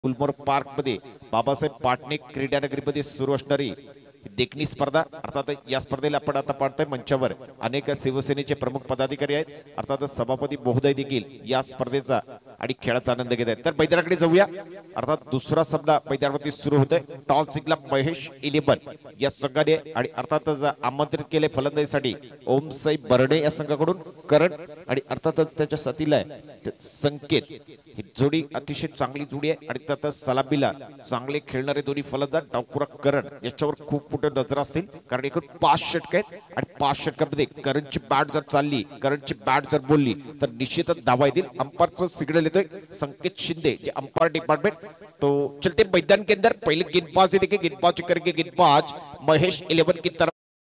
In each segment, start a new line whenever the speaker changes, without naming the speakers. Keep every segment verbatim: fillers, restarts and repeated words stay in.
गुलमोहर park मध्ये बाबासाहेब पाटणे क्रीडानगरीमध्ये सुरू असणारी देखणी स्पर्धा अर्थात या स्पर्धेला आपण आता पाहतोय मंचावर अनेक शिवसेनेचे प्रमुख पदाधिकारी आहेत अर्थात सभापती महोदय देखील या स्पर्धेचा आणि खेळाचा आनंद घेत आहेत। तर मैदानाकडे जाऊया। अर्थात दुसरा सामना मैदानावरती सुरू होतोय। टॉस जिंकला महेश इलेवन या संघाने आणि अर्थातच आमंत्रित केले फलंदाजीसाठी ओमसाई बर्डे या संघाकडून करण आणि अर्थातच त्याच्या साथीला संकेत। ही जोडी अतिशय चांगली जोडी आहे आणि त्यातच सलामीला चांगले खेळणारे दोन्ही फलंदाज डावखुरा करण याच्यावर खूप मोठे नजर असतील कारण एकूण पाच षटक आहेत आणि पाच षटकांमध्ये करणची बॅट जर चालली करणची बॅट जर बोलली तर निश्चितच धावा येतील। अंपायरचं सिग्नल येतोय संकेत शिंदे जे अंपायर डिपार्टमेंट तो चलते मैदान के अंदर पहले गेंदबाज देखे गेंदबाज करके गेंदबाज महेश इलेवन की तरफ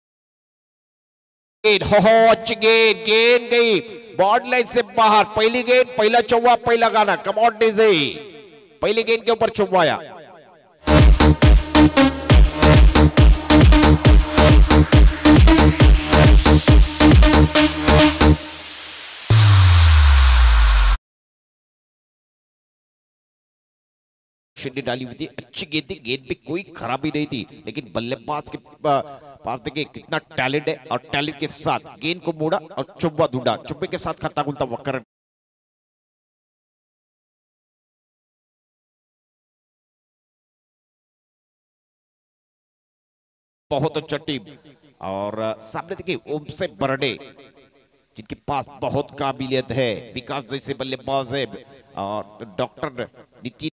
हो हो अच्छी गेंद गेंद गई बॉर्ड लाइन से बाहर। पहली गेंद पहला चौवा पहला गाना कमॉन डीजे पहली गेंद के ऊपर चौवाया। डाली हुई थी अच्छी गेंद थी गेंद पे कोई खराबी नहीं थी लेकिन बल्लेबाज के पास देखिए कितना टैलेंट है और टैलेंट के साथ गेंद को मोड़ा और चुब्बा ढूंढा चुब्बे के साथ खाता गुलता वक्कर बहुत अच्छा टीम और सामने देखिए ओमसाई बर्डे जिनके पास बहुत काबिलियत है विकास जैसे बल्लेबाज है और डॉक्टर नितिन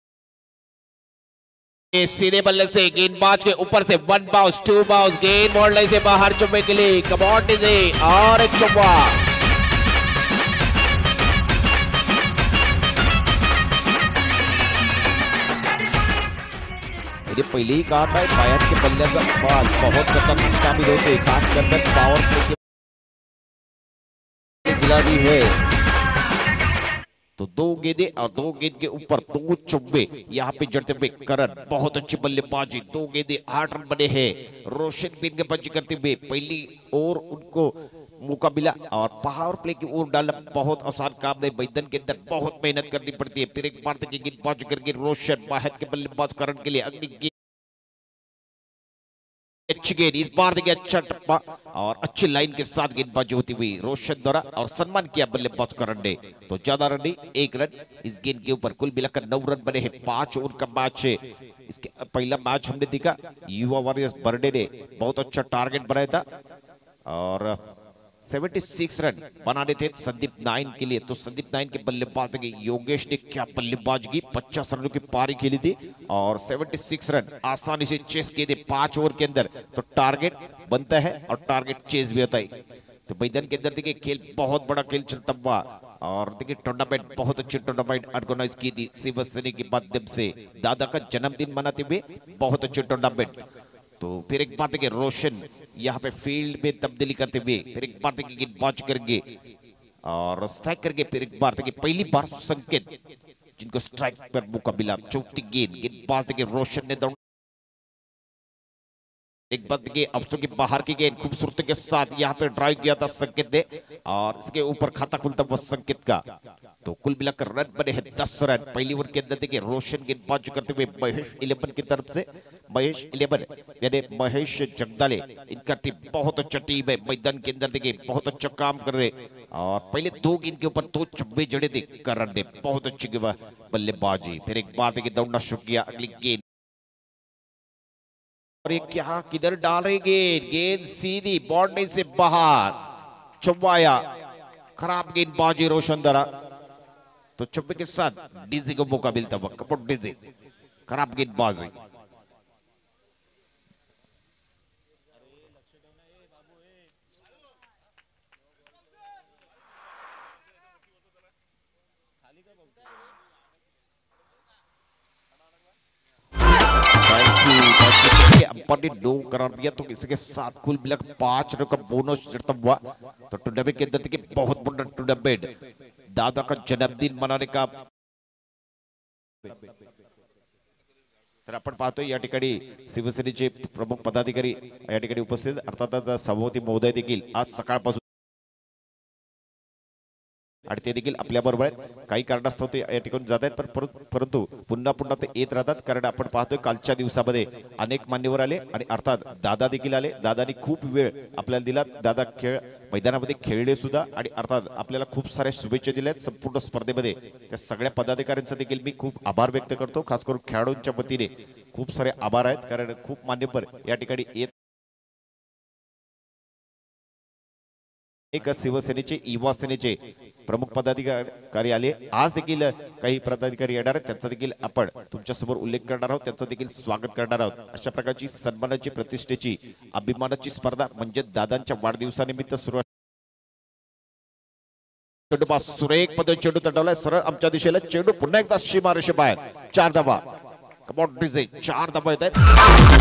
सीधे बल्ले से गेंदबाज के ऊपर से वन बाउंस टू बाउंस गेंद मोड़ने से बाहर चुम्बे के लिए कमॉन डीजे और एक चुम्बा। ये पहले ही कहा था पायत के बल्लेबाज बहुत खतरनाक साबित होते खास कर पावर प्ले की गिलाड़ी है तो दो गेंदे और दो गेंद के ऊपर दो चुब्बे यहाँ पे जड़ते हुए करण बहुत अच्छी बल्लेबाजी दो गेंदे आठ रन बने हैं। रोशन गेंदबाजी करते हुए पहली ओर उनको मौका मिला और पावर प्ले की ओर डालना बहुत आसान काम नहीं मैदान के अंदर बहुत मेहनत करनी पड़ती है। फिर एक बार तक गेंदबाजी करके रोशन बाहर के बल्लेबाज करण के लिए अगली गेंद अच्छी गेंद इस बार देखिए अच्छा टप्पा और अच्छी लाइन के साथ गेंदबाजी होती हुई रोशन द्वारा और सम्मान किया बल्लेबाज करण ने तो ज्यादा रन नहीं एक रन इस गेंद के ऊपर कुल मिलाकर नौ रन बने हैं। पांच ओवर का मैच है। इसके पहला मैच हमने देखा युवा वॉरियर्स बर्डे ने बहुत अच्छा टारगेट बनाया था और छिहत्तर रन बनाने थे संदीप नाइन के लिए तो संदीप नाइन के बल्लेबाज योगेश ने क्या बल्लेबाजी की पचास रनों की पारी खेली थी और छिहत्तर रन आसानी से चेस किए थे पांच ओवर के अंदर तो टारगेट बनता है और टारगेट चेस भी होता है। तो मैदान के अंदर देखिए खेल बहुत बड़ा खेल चलता हुआ और देखिए टूर्नामेंट बहुत अच्छी टूर्नामेंट ऑर्गेनाइज की थी शिवसेना के माध्यम से दादा का जन्मदिन मनाते हुए बहुत अच्छी टूर्नामेंट। तो फिर एक बार देखिए रोशन यहाँ पे फील्ड में तब्दीली करते हुए फिर एक बार देखिए गेंदबाज करेंगे और स्ट्राइक करके फिर एक बार देखिए पहली बार संकेत जिनको स्ट्राइक पर मौका मिला चौथी गेंद गेंदबाज देखिए रोशन ने दौड़ एक बार देखिए अफसों की बाहर की गेंद खूबसूरती के साथ यहाँ पे ड्राइव किया था संकेत ने और इसके ऊपर खाता खुलता हुआ संकेत का तो कुल मिलाकर रन बने हैं दस रन। पहली ओवर के अंदर देखिए रोशन गेंदबाजी करते हुए महेश इलेवन की तरफ से महेश इलेवन यानी महेश जगदाले इनका टीम बहुत अच्छा टीम है मैदान के अंदर देखिए बहुत अच्छा काम कर रहे और पहले दो गेंद के ऊपर दो चुब्बे जड़े थे करण ने बहुत अच्छी बल्लेबाजी फिर एक बार देखिए दौड़ना शुरू किया अगली गेंद और ये क्या किधर डाल रहे गेंद गेंद सीधी बाउंड्री से बाहर चौवाया खराब गेंदबाजी रोशन द्वारा तो चुब्बे के साथ डीजी को मौका मिलता हुआ कपट डीजी खराब गेंदबाजी दो करार दिया तो इसके साथ कुल मिलाकर पांच रन का बोनस जड़ता हुआ तो टूर्नामेंट के अंदर देखिए बहुत बड़ा टूर्नामेंट दादा का जन्मदिन मनाने का तर आपण पाहतोय या ठिकाणी शिवसेनेचे प्रमुख पदाधिकारी या ठिकाणी उपस्थित अर्थातच सभापती महोदय देखील आज सकाळपासून आणि ते देखील आपल्या बरोबर आहेत. काही कारणास्तव ते या ठिकाणी जात आहेत, पण परंतु पुन्हा पुन्हा ते येत राहतात. कारण आपण पाहतोय कालच्या दिवसामध्ये अनेक मान्यवर आले आणि अर्थात दादा देखील आले. दादानी खूप वेळ आपल्याला दिला. दादा खेळ मैदानामध्ये खेळले सुद्धा आणि अर्थात आपल्याला खूप साऱ्या शुभेच्छा दिल्या आहेत संपूर्ण स्पर्धेमध्ये. त्या सगळ्या पदाधिकाऱ्यांचा देखील मी खूप आभार व्यक्त करतो. खास करून खेळाडूंच्या वतीने खूप सारे आभार आहेत, कारण खूप मान्यवर या ठिकाणी येत. एक शिवसेनेचे युवा सेनेचे प्रमुख पदाधिकारी आले. आज देखील काही पदाधिकारी येणार आहेत, त्यांचा देखील आपण तुमच्या समोर उल्लेख करणार आहोत, त्यांचं देखील स्वागत करणार आहोत. अशा प्रकारची सन्मानाची, प्रतिष्ठेची, अभिमानाची स्पर्धा म्हणजे दादांच्या वाढदिवसानिमित्त सुरू. चेंडू सुरेख पद्धतीने चेंडू तटवलाय सरळ आमच्या दिशेला. चेंडू पुन्हा एकदा सीमारेषे बाहेर. चार धावा कमांडरीचे चार धावा येत आहेत.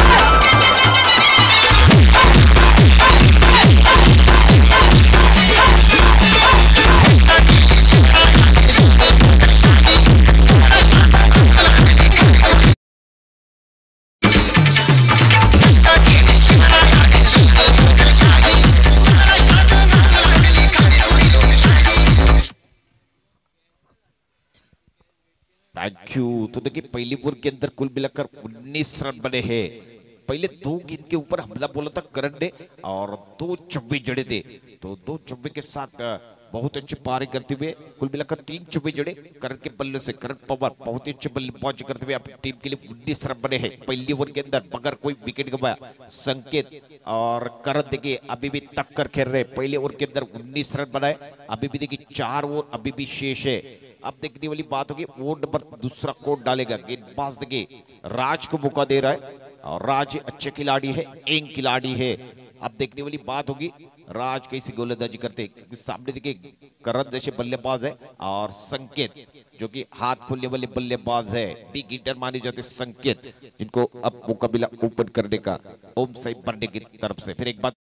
Thank you. तो देखिए पहली ओवर के अंदर कुल मिलाकर उन्नीस रन बने हैं। पहले दो गेंद के ऊपर हमला बोला था करण ने और दो चौबे जड़े थे, तो दो चौबे के साथ बहुत अच्छी पारी करते हुए कुल मिलाकर तीन चौबे जड़े करण के बल्ले से। करण पवार बहुत ही अच्छे बल्लेबाजी करते हुए अपनी टीम के लिए उन्नीस रन बने हैं पहली ओवर के अंदर, बगैर कोई विकेट गंवाया। संकेत और करण देखिए अभी भी टक्कर खेल रहे, पहले ओवर के अंदर उन्नीस रन बनाए, अभी भी देखिए चार ओवर अभी भी शेष है। अब देखने वाली बात होगी ओवर नंबर दूसरा कौन डालेगा। गेंदबाज देखिए राज को मौका दे रहा है और राज अच्छे खिलाड़ी है, एक खिलाड़ी है। अब देखने वाली बात होगी राज कैसी गोलंदाजी करते हैं, क्योंकि सामने देखिए करण जैसे बल्लेबाज है और संकेत जो कि हाथ खोलने वाले बल्लेबाज है, बिग हिटर माने जाते संकेत, जिनको अब मौका मिला ओपन करने का ओम साई बर्डे की तरफ से। फिर एक बात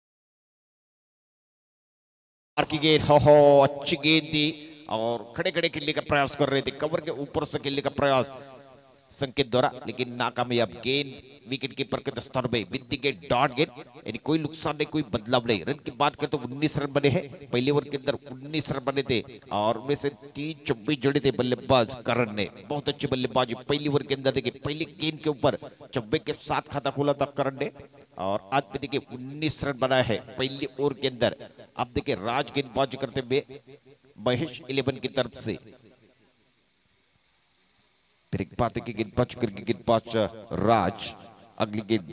की गेंद, हो हो अच्छी गेंद थी और खड़े खड़े खेलने का प्रयास कर रहे थे, कवर के ऊपर से खेलने का प्रयास संकेत द्वारा, लेकिन नाकामयाब। गेंद विकेट कीपर के दस्तार में विद गेट डॉट गेट, यानी कोई नुकसान नहीं, कोई बदलाव नहीं। रन की बात करें तो उन्नीस रन बने हैं, पहले ओवर के अंदर उन्नीस रन बने थे और उनमें से तीन चौबीस जड़े थे बल्लेबाज करण ने, बहुत अच्छी बल्लेबाजी पहली ओवर के अंदर। देखिए पहली गेंद के ऊपर चौबे के साथ खाता खोला था करण ने और आज भी देखिए उन्नीस रन बनाया है पहली ओवर के अंदर। अब देखिए राज गेंदबाजी करते हुए महेश इलेवन की तरफ से। फिर एक बात है गेंदबाज करके गेंदबाज राज, अगली गेंद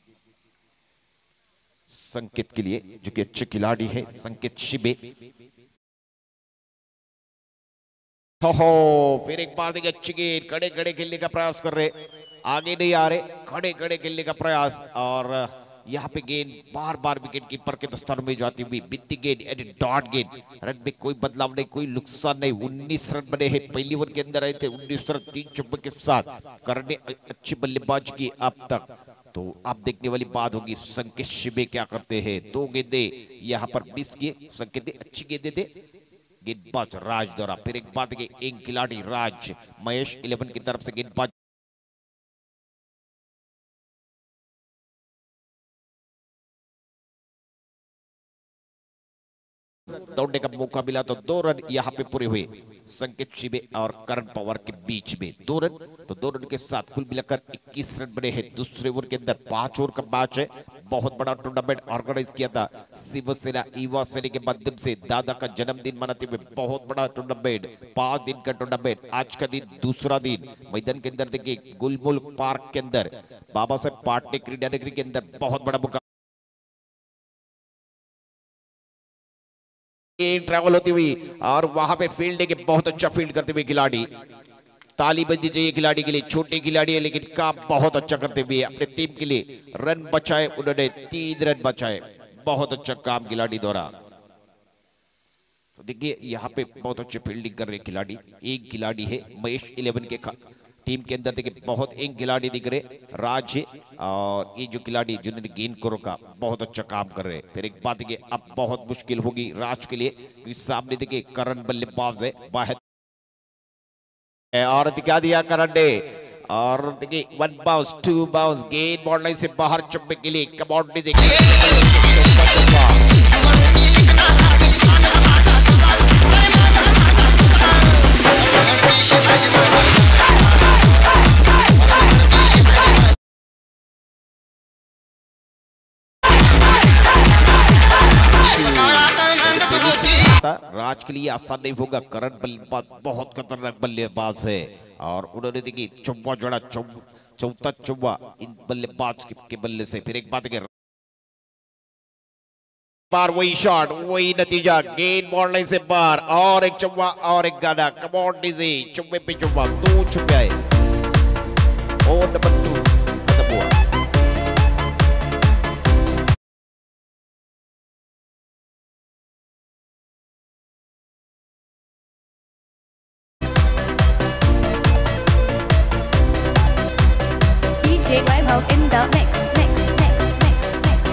संकेत के लिए जो कि अच्छे खिलाड़ी है, संकेत शिबे। हो हो फिर एक बार देखिए अच्छी गेंद, खड़े खड़े खेलने का प्रयास कर रहे, आगे नहीं आ रहे, खड़े खड़े खेलने का प्रयास और यहाँ पे गेंद बार बार विकेट कीपर के दस्तार में जाती हुई बित्ती गेंद यानी डॉट गेंद। रन में कोई बदलाव नहीं, कोई नुकसान नहीं, उन्नीस रन बने हैं पहली ओवर के अंदर आए थे उन्नीस रन तीन चौबे के साथ। करण ने अच्छी बल्लेबाजी की अब तक, तो आप देखने वाली बात होगी संकेत शिबे क्या करते हैं। दो गेंदे यहाँ पर मिस किए संकेत, अच्छी गेंदे थे गेंदबाज राज द्वारा। फिर एक बात है एक खिलाड़ी राज महेश इलेवन की तरफ से गेंदबाज दौड़ने का मौका मिला तो दो रन यहाँ पे पूरे हुए संकेत शिबे और करण पवार के बीच में, दो रन। तो दो रन के साथ कुल मिलाकर इक्कीस रन बने हैं दूसरे ओवर के अंदर। पांच ओवर का मैच है, बहुत बड़ा टूर्नामेंट ऑर्गेनाइज किया था शिवसेना युवा सेना के माध्यम से, दादा का जन्मदिन मनाते हुए बहुत बड़ा टूर्नामेंट, पांच दिन का टूर्नामेंट। आज का दिन दूसरा दिन मैदान के अंदर देखिए गुलमोल पार्क के अंदर बाबा साहेब पाटने क्रीडा नगरी के अंदर बहुत बड़ा मुकाबला ट्रैवल होती हुई और वहां पे फील्डिंग के बहुत अच्छा फील्ड करते हुए खिलाड़ी, ताली बजनी चाहिए खिलाड़ी के लिए, छोटे खिलाड़ी है लेकिन काम बहुत अच्छा करते हुए अपने टीम के लिए रन बचाए, उन्होंने तीन रन बचाए, बहुत अच्छा काम खिलाड़ी द्वारा। तो देखिए यहाँ पे बहुत अच्छे फील्डिंग कर रहे खिलाड़ी, एक खिलाड़ी है महेश इलेवन के टीम के अंदर देखिए बहुत एक खिलाड़ी दिख रहे राज है और ये जो खिलाड़ी जिन्होंने गेंद को रोका बहुत अच्छा काम कर रहे हैं। फिर एक बात देखिए अब बहुत मुश्किल होगी राज के लिए, क्योंकि सामने देखिए करण बल्लेबाज है बाहर और दिखा दिया करण ने और देखिए वन बाउंस टू बाउंस, गेंद बॉल लाइन से बाहर चुपने के लिए कमांड देखिए राज के लिए आसान नहीं होगा। करण बल्लेबाज बहुत खतरनाक बल्लेबाज है और उन्होंने देखी चौवा जोड़ा चौथा चौवा इन बल्लेबाज के बल्ले से। फिर एक बात है, बार वही शॉट वही नतीजा, गेंद बॉल लाइन से बाहर और एक चौवा और एक गाना। कम ऑन डीजी, चौवे पे चौवा, दो छक्के और नंबर टू खत्म हुआ।
D J Webhoff in the mix. mix, mix, mix, mix,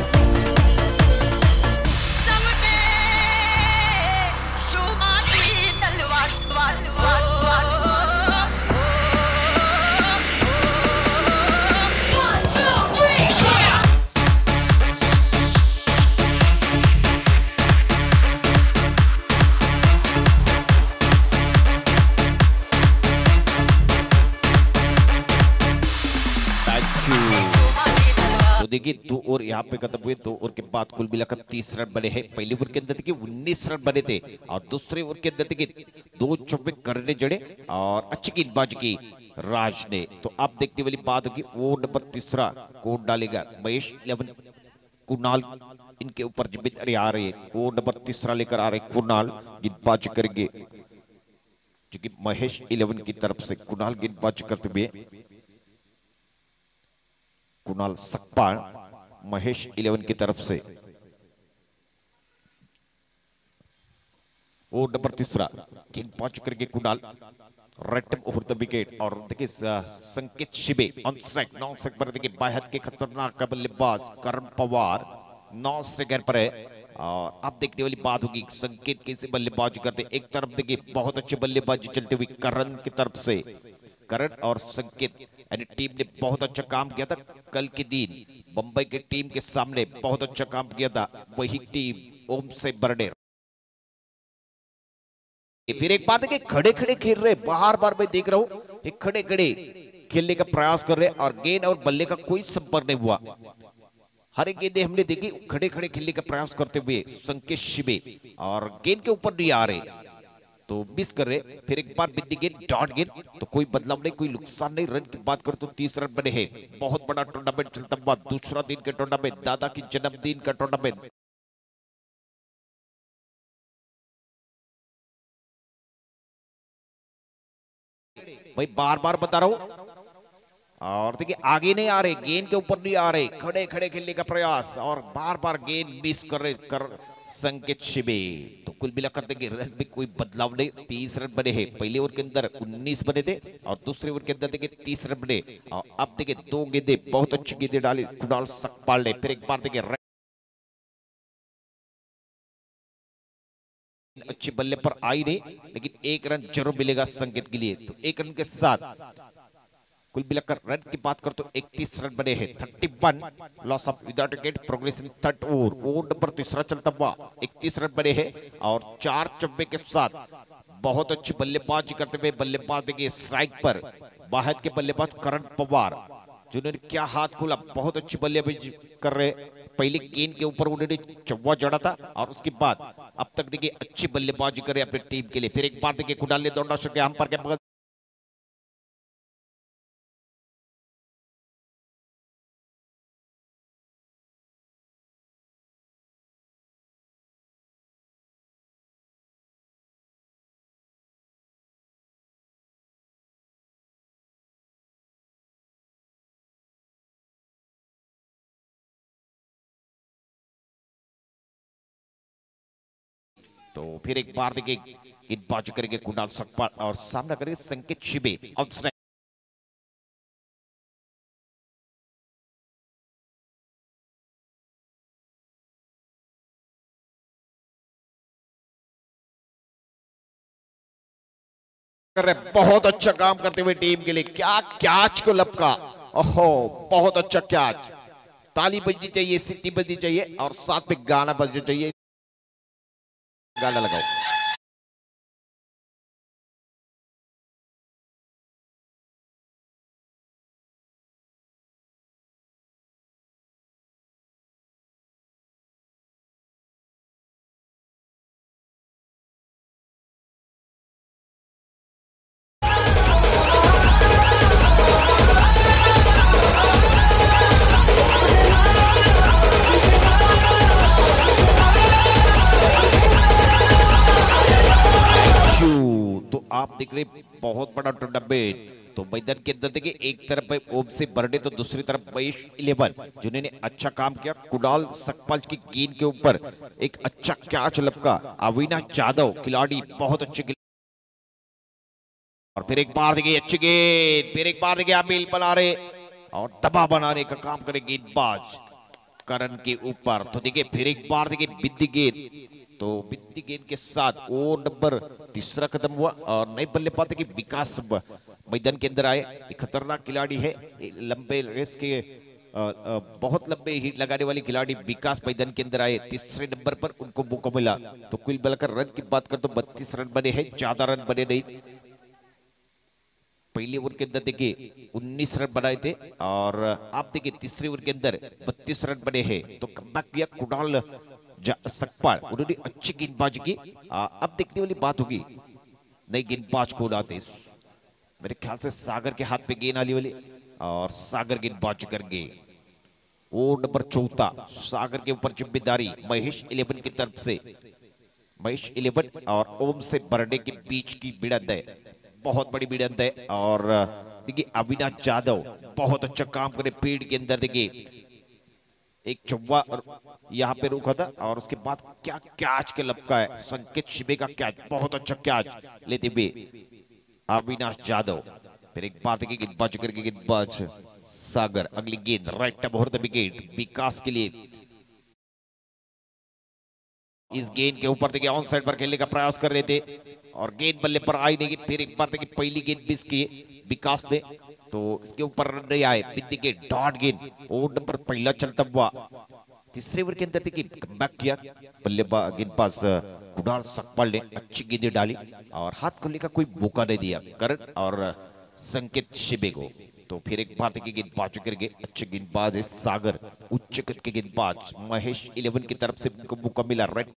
तो देखिए दो ओवर यहाँ पे खत्म हुए। दो ओवर के बाद कुल मिलाकर तीस रन बने हैं। पहले ओवर के अंदर देखिए उन्नीस रन बने थे और दूसरे ओवर के अंदर देखिए दो चौके करने जड़े और अच्छी गेंदबाजी की राज ने। तो अब देखने वाली बात होगी ओवर नंबर तीसरा कौन डालेगा। महेश इलेवन कुणाल इनके ऊपर जिम्मेदारी आ रही है। ओवर नंबर तीसरा लेकर आ रहे कुणाल, गेंदबाजी करेंगे जो कि महेश इलेवन की तरफ से कुणाल गेंदबाजी करते हुए। कुणाल सकपाल महेश इलेवन की तरफ से। ओवर नंबर तीसरा गेंदबाज करके Kunal, right over the wicket. और देखिए Sanket Shibe on strike, non strike पर देखिए बाहर के खतरनाक बल्लेबाज करण पवार नौ स्ट्राइक पर है। और अब देखने वाली बात होगी संकेत कैसे बल्लेबाजी करते। एक तरफ देखिए बहुत अच्छी बल्लेबाजी चलती हुई करण की तरफ से। करण और संकेत यानी टीम ने बहुत अच्छा काम किया था कल के दिन बंबई की टीम के सामने, बहुत अच्छा काम किया था वही टीम ओम से बर्डे। फिर एक बात है कि खड़े खड़े खेल रहे, बार बार मैं देख रहा हूं खड़े खड़े खेलने का प्रयास कर रहे और गेंद और बल्ले का कोई संपर्क नहीं हुआ। हर एक गेंदे हमने देखी खड़े खड़े खेलने का प्रयास करते हुए संकेत शिबे और गेंद के ऊपर नहीं आ रहे तो मिस कर रहे। फिर एक बार बिंदी गेंद डॉट गेंद तो कोई बदलाव नहीं, कोई नुकसान नहीं। रन की बात करो तो तीस रन बने हैं। बहुत बड़ा टूर्नामेंट चलता हुआ दूसरा दिन का टूर्नामेंट, दादा की जन्मदिन का टूर्नामेंट। भाई बार बार बता रहा हूं और देखिए आगे नहीं आ रहे, गेंद के ऊपर नहीं आ रहे, खड़े खड़े खेलने का प्रयास और बार बार गेंद मिस कर रहे कर संकेत शिबे। तो कुल मिलाकर देखिए रन में कोई बदलाव नहीं, तीस रन बने हैं। पहले ओवर के अंदर उन्नीस बने थे और दूसरे ओवर के अंदर देखिए तीस रन बने। और अब देखिए दो गेंदे बहुत अच्छी गेंदे डाली कुणाल सकपाल ने। फिर एक बार देखिए अच्छी बल्ले पर आई नहीं लेकिन एक रन जरूर मिलेगा संकेत के लिए। तो एक रन के साथ कुल मिलाकर रन की बात कर तो इकतीस रन बने हैं। इकतीस loss of without wicket, progress in third over. Over number तीसरा चलता हुआ इकतीस रन बने हैं और चार चौबे के साथ बहुत अच्छी बल्लेबाजी करते हुए बल्लेबाज देखिए स्ट्राइक पर बाहर के बल्लेबाज करण पवार जिन्होंने क्या हाथ खोला, बहुत अच्छी बल्लेबाजी कर रहे। पहले गेंद के ऊपर उन्होंने चौवा जड़ा था और उसके बाद अब तक देखिए अच्छी बल्लेबाजी करे अपनी टीम के लिए। फिर एक बार देखिए कुणाल ने दौड़ा सके हम पर के तो फिर एक बार देखिए गेंदबाजी करेंगे कुणाल सकपाल और सामना करेंगे संकेत शिबे आउट स्ट्राइक। कर रहे बहुत अच्छा काम करते हुए टीम के लिए। क्या कैच को लपका, ओहो बहुत अच्छा कैच। ताली बजनी चाहिए, सीटी बजनी चाहिए और साथ में गाना बजना चाहिए। गाना लगाओ। देख रहे बहुत बड़ा टूर्नामेंट। तो मैदान के अंदर देखिए एक तरफ भाई ओम से बर्डे तो दूसरी तरफ महेश इलेवन जिन्होंने अच्छा काम किया। कुणाल सकपाल की गेंद के ऊपर एक अच्छा कैच लपका। अविनाश जाधव खिलाड़ी बहुत अच्छे खिलाड़ी। और फिर एक बार देखिए अच्छी गेंद, फिर एक बार देखिए अमील बना रहे और दबाव बनाने का काम करे गेंदबाज करण के ऊपर। तो देखिए फिर एक बार देखिए बिंदी गेंद, तो बिंदी गेंद के साथ वो नंबर तीसरा कदम हुआ और नए बल्लेबाज की विकास मैदान के अंदर आए। एक खतरनाक खिलाड़ी है, लंबे रेस के आ, आ, बहुत लंबे हिट लगाने वाले खिलाड़ी विकास मैदान के अंदर आए। तीसरे नंबर पर उनको मौका मिला। तो कुल मिलाकर रन की बात कर तो बत्तीस रन बने हैं, ज्यादा रन बने नहीं। पहले ओवर के अंदर देखिए उन्नीस रन बनाए थे और आप देखिए तीसरे ओवर के अंदर बत्तीस रन बने हैं। तो कमबैक किया कुणाल सकपाल, उन्होंने अच्छी गेंदबाजी की। आ, अब देखने वाली बात होगी नई गेंदबाज को लाते, मेरे ख्याल से सागर के हाथ पे गेंद आने वाली और सागर गेंदबाजी करेंगे। वो नंबर चौथा सागर के ऊपर जिम्मेदारी महेश इलेवन की तरफ से। महेश इलेवन और ओम से बर्डे के बीच की भिड़ंत है, बहुत बड़ी भिड़ंत है। और देखिए अविनाश जाधव बहुत अच्छा काम करे फील्ड के अंदर। देखिए एक चौवा यहाँ पे रुका था और उसके बाद क्या कैच के लपका है। संकेत शिबे का कैच, बहुत अच्छा कैच लेते हुए अविनाश जाधव। फिर एक बार देखिए गेंदबाज करके गेंदबाज सागर, अगली गेंद right tap over the wicket Vikas के लिए। इस गेंद के ऊपर देखिए ऑन साइड पर खेलने का प्रयास कर रहे थे और गेंद बल्ले पर आई नहीं। फिर एक बार देखिए पहली गेंद मिस की विकास ने, तो इसके ऊपर रन नहीं आए। बिंदी गेंद डॉट गेंद, ओवर नंबर पहला चलता हुआ। तीसरे ओवर के अंदर देखिए कमबैक किया बल्लेबाज गेंदबाज कुणाल सकपाल ने, अच्छी गेंदें डाली और हाथ खोलने का कोई मौका नहीं दिया करण और संकेत शिबे को। तो फिर एक बार देखिए गेंदबाज करके अच्छे गेंदबाज है सागर, उच्च कद के गेंदबाज महेश इलेवन की तरफ से उनको मौका मिला। राइट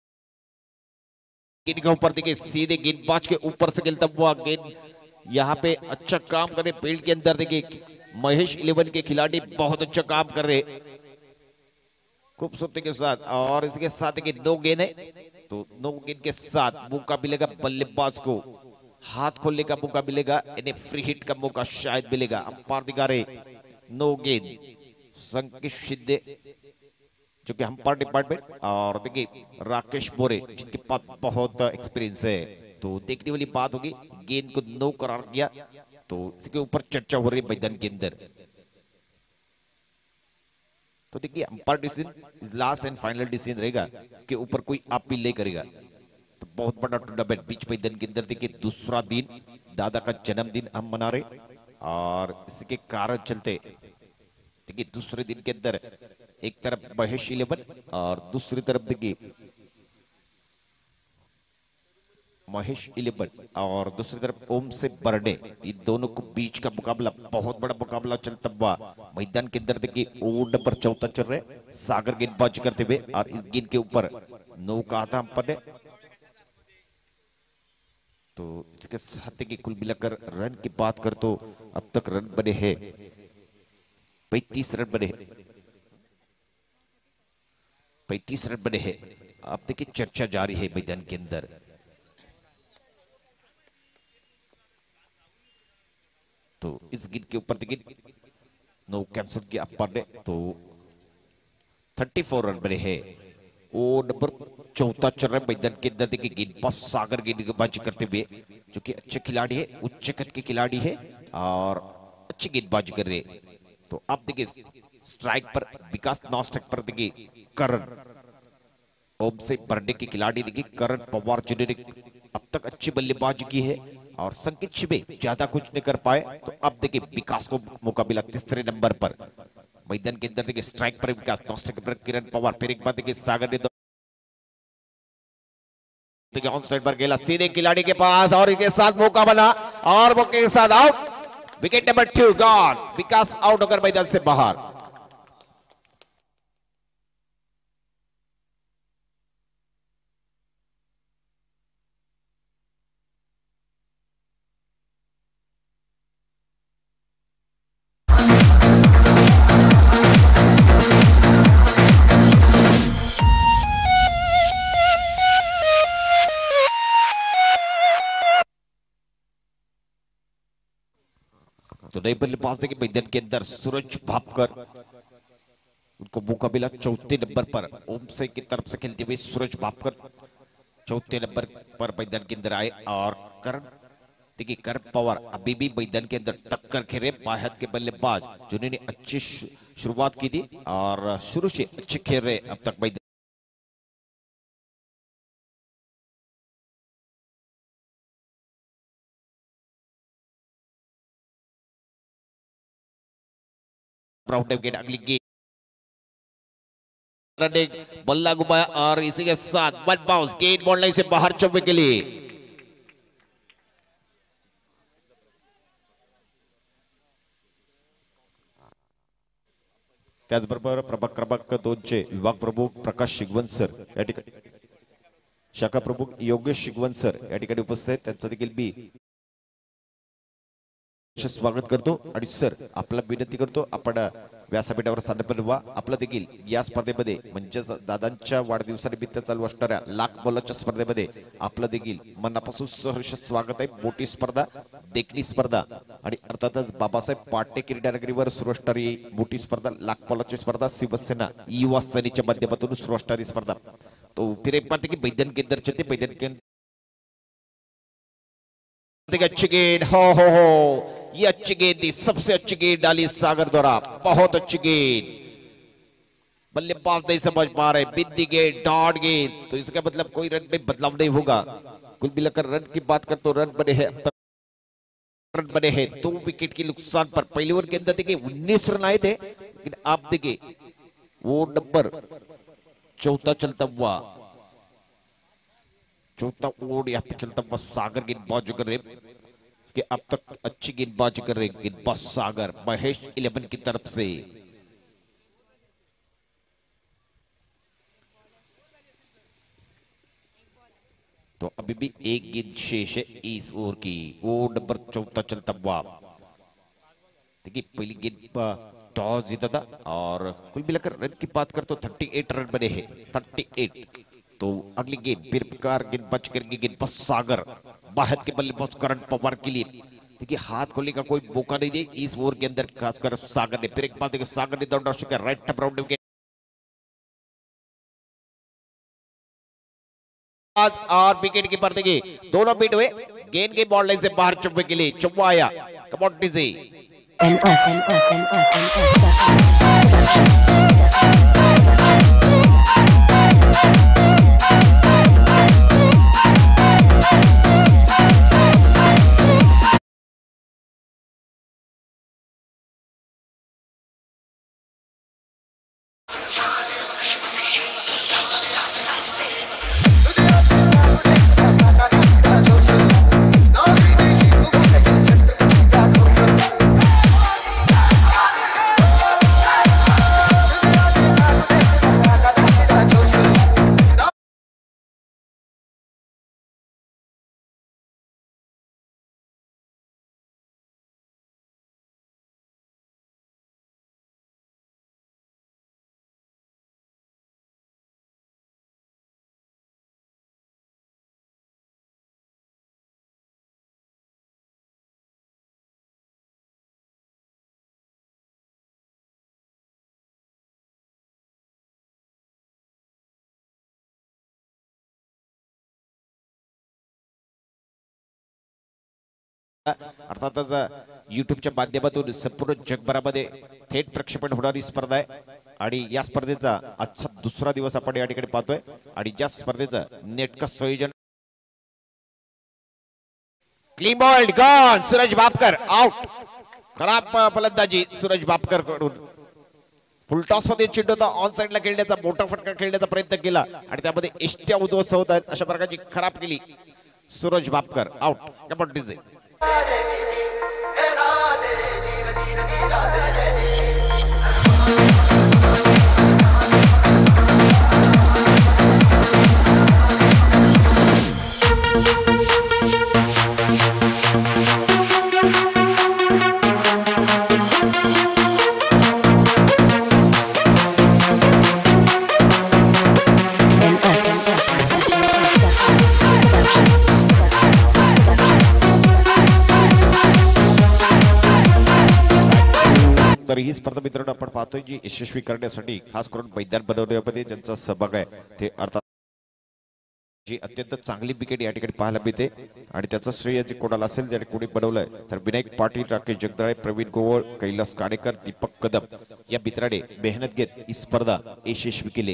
गेंद के ऊपर देखिए सीधे गेंदबाज के ऊपर से खेलता हुआ गेंद, यहाँ पे अच्छा काम करे फील्ड के अंदर। देखिए महेश इलेवन के खिलाड़ी बहुत अच्छा काम कर रहे खूबसूरती के साथ। और इसके साथ देखिए दो गेंद है, तो नौ गेंद के साथ मौका मिलेगा बल्लेबाज को, हाथ खोलने का मौका मिलेगा, इन्हें फ्री हिट का मौका शायद मिलेगा। अंपायर दिखा रहे नौ गेंद संकेत शिंदे जो कि अंपायर डिपार्टमेंट, और देखिए राकेश मोरे जिनके पास बहुत एक्सपीरियंस है। तो देखने वाली बात होगी, गेंद को नो करार किया तो इसके ऊपर चर्चा हो रही है मैदान के अंदर। तो देखिए umpire decision last and final decision रहेगा, इसके ऊपर कोई अपील नहीं करेगा। तो बहुत बड़ा टूर्नामेंट बीच मैदान के अंदर देखिए दूसरा दिन दादा का जन्मदिन हम मना रहे और इसके कारण चलते देखिए दूसरे दिन के अंदर एक तरफ महेश इलेवन और दूसरी तरफ देखिए महेश इलेवन और दूसरी तरफ ओम से बर्डे, इन दोनों को बीच का मुकाबला, बहुत बड़ा मुकाबला चलता हुआ मैदान के अंदर। देखिए ओवर नंबर चौथा चल रहे सागर गेंदबाजी करते हुए और इस गेंद के ऊपर नो कहा था अंपायर ने। तो इसके साथ की कुल मिलाकर रन की बात कर तो अब तक रन बने हैं पैंतीस रन बने हैं पैंतीस रन बने हैं। अब देखिए चर्चा जारी है मैदान के अंदर। तो इस गेंद के ऊपर देखिए नो कैंसिल किया अंपायर ने, तो चौंतीस रन बने हैं। वो नंबर चौथा चल रहा है मैदान के अंदर। देखिए गेंदबाज सागर गेंदबाजी करते हुए जो कि अच्छे खिलाड़ी है, उच्च कद के खिलाड़ी है और अच्छी गेंदबाजी कर रहे हैं। तो अब देखिए स्ट्राइक पर विकास, नॉन स्ट्राइक पर देखिए करण, ओम से बर्डे के खिलाड़ी देखिए करण पवार जिन्होंने अब तक अच्छी बल्लेबाजी की है और संकेत शिबे ज्यादा कुछ नहीं कर पाए। तो अब देखिए विकास को मौका मिला तीसरे नंबर पर मैदान के अंदर। देखिए स्ट्राइक पर विकास, नॉन स्ट्राइक पर किरण पवार। फिर एक बार देखिए सागर ने देखिए ऑन साइड पर गेला सीधे खिलाड़ी के पास और इसके साथ मौका बना और मौके के साथ out. Wicket number two gone, Vikas out होकर मैदान से बाहर। तो नए बल्लेबाज देखिए मैदान के अंदर सूरज भापकर, उनको मुकाबला चौथे नंबर पर ओम से की तरफ से खेलते हुए सूरज भापकर चौथे नंबर पर मैदान के अंदर आए। और करण देखिए करण पवार अभी भी मैदान के अंदर टक्कर खेले बाहर के बल्लेबाज जिन्होंने अच्छी शुरुआत की थी और शुरू से अच्छे खेल रहे अब तक मैदान अगली गेंद बल्ला घुमाया और इसी के साथ वन बाउंस गेंद बॉल लाइन से बाहर चौके के लिए। त्याचबरोबर प्रभाग क्रमांक दोन चे विभाग प्रमुख प्रकाश शिगवणसर या ठिकाणी, शाखा प्रमुख योगेश शिगवणसर या ठिकाणी उपस्थित आहेत, त्यांचं देखील मी स्वागत करतो। आणि सर आपला विनंती करतो आपण व्यासपीठावर स्थानपन्न व्हा। आपलं देखील या स्पर्धेमध्ये म्हणजेच दादांच्या वाढदिवसानिमित्त चालू असणाऱ्या लाख बॉलच्या स्पर्धेमध्ये आपलं देखील मनापासून सहर्ष स्वागत आहे। मोठी स्पर्धा, देखणी स्पर्धा आणि अर्थातच बाबासाहेब पाटे क्रीडानगरीवर सुरू असणारी मोठी स्पर्धा लाख बॉलची स्पर्धा शिवसेना युवा सेनेच्या माध्यमातून सुरू असणारी स्पर्धा। तो फिर एक बार देखिए मैदान के अंदर चलते मैदान के अच्छी गेंद, हो हो हो ये अच्छी गेंद थी, सबसे अच्छी गेंद डाली सागर द्वारा, बहुत अच्छी गेंद। बल्लेबाज नहीं समझ पा रहे, बिंदी गेंद डॉट गेंद, तो इसका मतलब कोई रन में बदलाव नहीं होगा। कुल मिलाकर रन की बात कर तो रन बने हैं, रन बने हैं दो विकेट के नुकसान पर। पहले ओवर के अंदर देखिए उन्नीस रन आए थे, लेकिन आप देखिए वो नंबर चौथा चलता हुआ चौथा ओवर यहाँ पे चलता हुआ सागर गेंदबाजी कर रहे कि अब तक अच्छी गेंदबाजी कर रहे गेंदबाज सागर महेश इलेवन की तरफ से। तो अभी भी एक गेंद शेष है इस ओवर की, वो नंबर चौथा चलता हुआ। देखिए पहली गेंद टॉस जीता था और कुल मिलाकर रन की बात कर तो अड़तीस रन बने हैं, अड़तीस। तो अगली गेंद फिर प्रकार गेंदबाज करेंगे गेंदबाज सागर, बाहर के बल्लेबाज करण पवार के लिए देखिए हाथ खोलने का कोई मौका नहीं दे इस ओवर के अंदर, खासकर सागर ने। फिर एक बार देखिए सागर ने दौड़ डाल चुका राइट टप राउंड विकेट और विकेट कीपर देखिए दोनों बीट हुए, गेंद के बॉल लाइन से बाहर चुपके के लिए चुप्पा आया कमोडिटी से। अर्थातच युट्यूबच्या माध्यमातून संपूर्ण जगभरामध्ये थेट प्रक्षेपण होणारी स्पर्धा आहे आणि या स्पर्धेचा आजचा दुसरा दिवस आपण या ठिकाणी पाहतोय आणि ज्या स्पर्धेचं नेटका संयोजन clean bowled gone Suraj Bhapkar out, खराब फलंदाजी सूरज भापकर कडून। फुल टॉस मध्ये चेंडू होता ऑन साइडला खेळण्याचा मोठा फटका खेळण्याचा प्रयत्न केला आणि त्यामध्ये एष्ट्या उद्ध्वस्त होत आहेत, अशा प्रकारची खराब केली सूरज भापकर आउट कबड्डीचे।
Production.
तरीही स्पर्धा मित्रांनो आपण पाहतोय जी यशस्वी करण्यासाठी खास करून मैदान बनवण्यामध्ये ज्यांचा सहभाग आहे ते अर्थात जी अत्यंत चांगली विकेट या ठिकाणी पाहायला मिळते आणि त्याचं श्रेय जे कोणाला असेल ज्याने कोणी बनवलंय तर विनायक पाटील, राकेश जगदाळे, प्रवीण गोवळ, कैलास काडेकर, दीपक कदम या मित्राने मेहनत घेत ही स्पर्धा यशस्वी केली.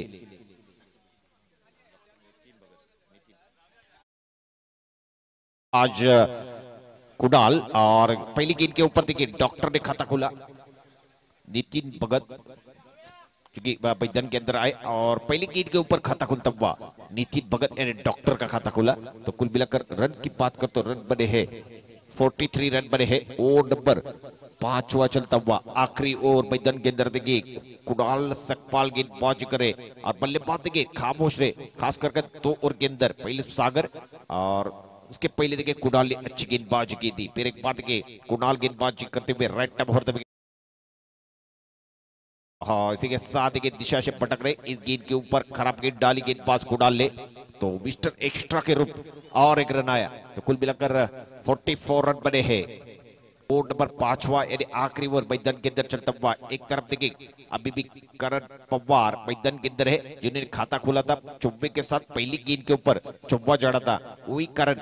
आज कुणाल और पहली गेंद के ऊपर देखिए डॉक्टर ने खाता खोला. नितिन भगत क्योंकि मैदान के अंदर आए और पहली गेंद के ऊपर खाता खुलता हुआ नितिन भगत यानी डॉक्टर का खाता खुला. तो कुल मिलाकर रन की बात कर तो रन बने हैं तैंतालीस रन बने हैं. ओवर नंबर पांचवा चलता हुआ आखिरी ओवर मैदान के अंदर देखिए कुणाल सकपाल गेंदबाज करे और बल्लेबाज देखिए खामोश रहे खास करके दो ओवर के अंदर. पहले सागर और उसके पहले देखिए कुणाल ने अच्छी गेंदबाजी की थी. फिर एक बार देखिए कुणाल गेंदबाजी करते हुए राइट टर्म और हाँ इसी के साथ देखिए दिशा से पटक रहे इस गेंद के ऊपर खराब गेंद डाली गेंदबाज कुणाल ने तो मिस्टर एक्स्ट्रा के रूप और एक रन आया. तो कुल मिलाकर चौवालीस रन बने हैं. ओवर नंबर पांचवा यानी आखिरी ओवर मैदान के अंदर चलता हुआ. एक तरफ देखिए अभी भी करण पवार मैदान के अंदर है जिन्होंने खाता खोला था चौवे के साथ पहली गेंद के ऊपर चौवा जड़ा था. वही करण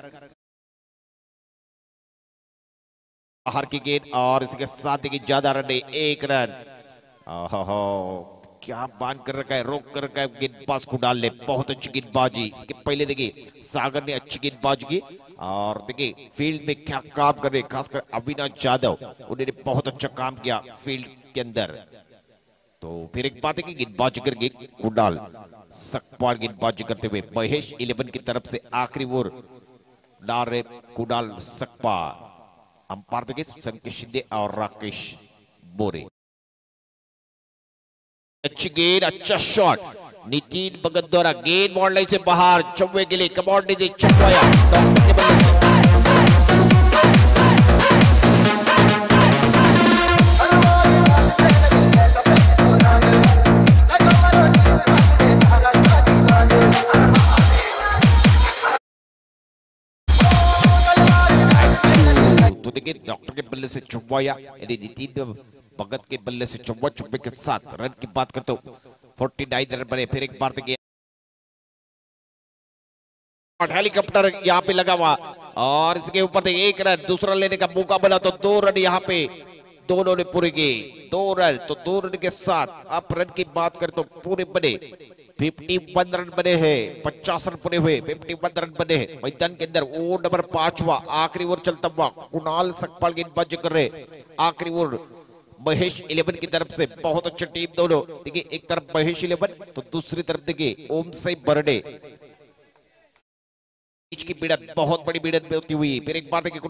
बाहर की गेंद और इसके साथ देखिए ज्यादा रन है एक रन. हो क्या बांध कर रखा है रोक कर रखा है गेंदबाज कुणाल ने. बहुत अच्छी गेंदबाजी. इसके पहले देखिए सागर ने अच्छी गेंदबाजी की और देखिए फील्ड में क्या काम कर रहे खासकर अविनाश यादव उन्होंने बहुत अच्छा काम किया फील्ड के अंदर. तो फिर एक बात है कि गेंदबाजी करके कुणाल सकपाल गेंदबाजी करते हुए महेश इलेवन की तरफ से आखिरी ओवर डाल रहे कुणाल सकपाल. अंपायर देखिए संकेत शिंदे और राकेश मोरे. अच्छी गेंद अच्छा शॉट नितिन भगत द्वारा गेंद बॉल लाइन से बाहर चौवे के लिए कमांड ने चौवाया. तो देखिए डॉक्टर के बल्ले से चौवाया यानी नितिन भगत के बल्ले से चौवा चौबे के साथ रन की बात करते हो उनचास रन बने. फिर एक बार देखिए हेलीकॉप्टर यहाँ पे लगा हुआ और इसके ऊपर देखिए एक रन दूसरा लेने का मौका बना तो दो रन यहाँ पे दोनों ने पूरे किए. दो रन तो दो रन के साथ अब रन की बात करें तो पूरे बने इक्यावन रन बने हैं. पचास रन पूरे हुए इक्यावन रन बने हैं मैदान के अंदर. ओवर नंबर पांचवा आखिरी ओवर चलता हुआ कुणाल सकपाल गेंदबाजी कर रहे. आखिरी ओवर महेश इलेवन की तरफ से बहुत अच्छी टीम दोनों. देखिए एक तरफ महेश इलेवन तो दूसरी तरफ देखिए ओम से बर्डे. बीच की भिड़ंत बहुत बड़ी भिड़ंत होती हुई. फिर एक बार देखिए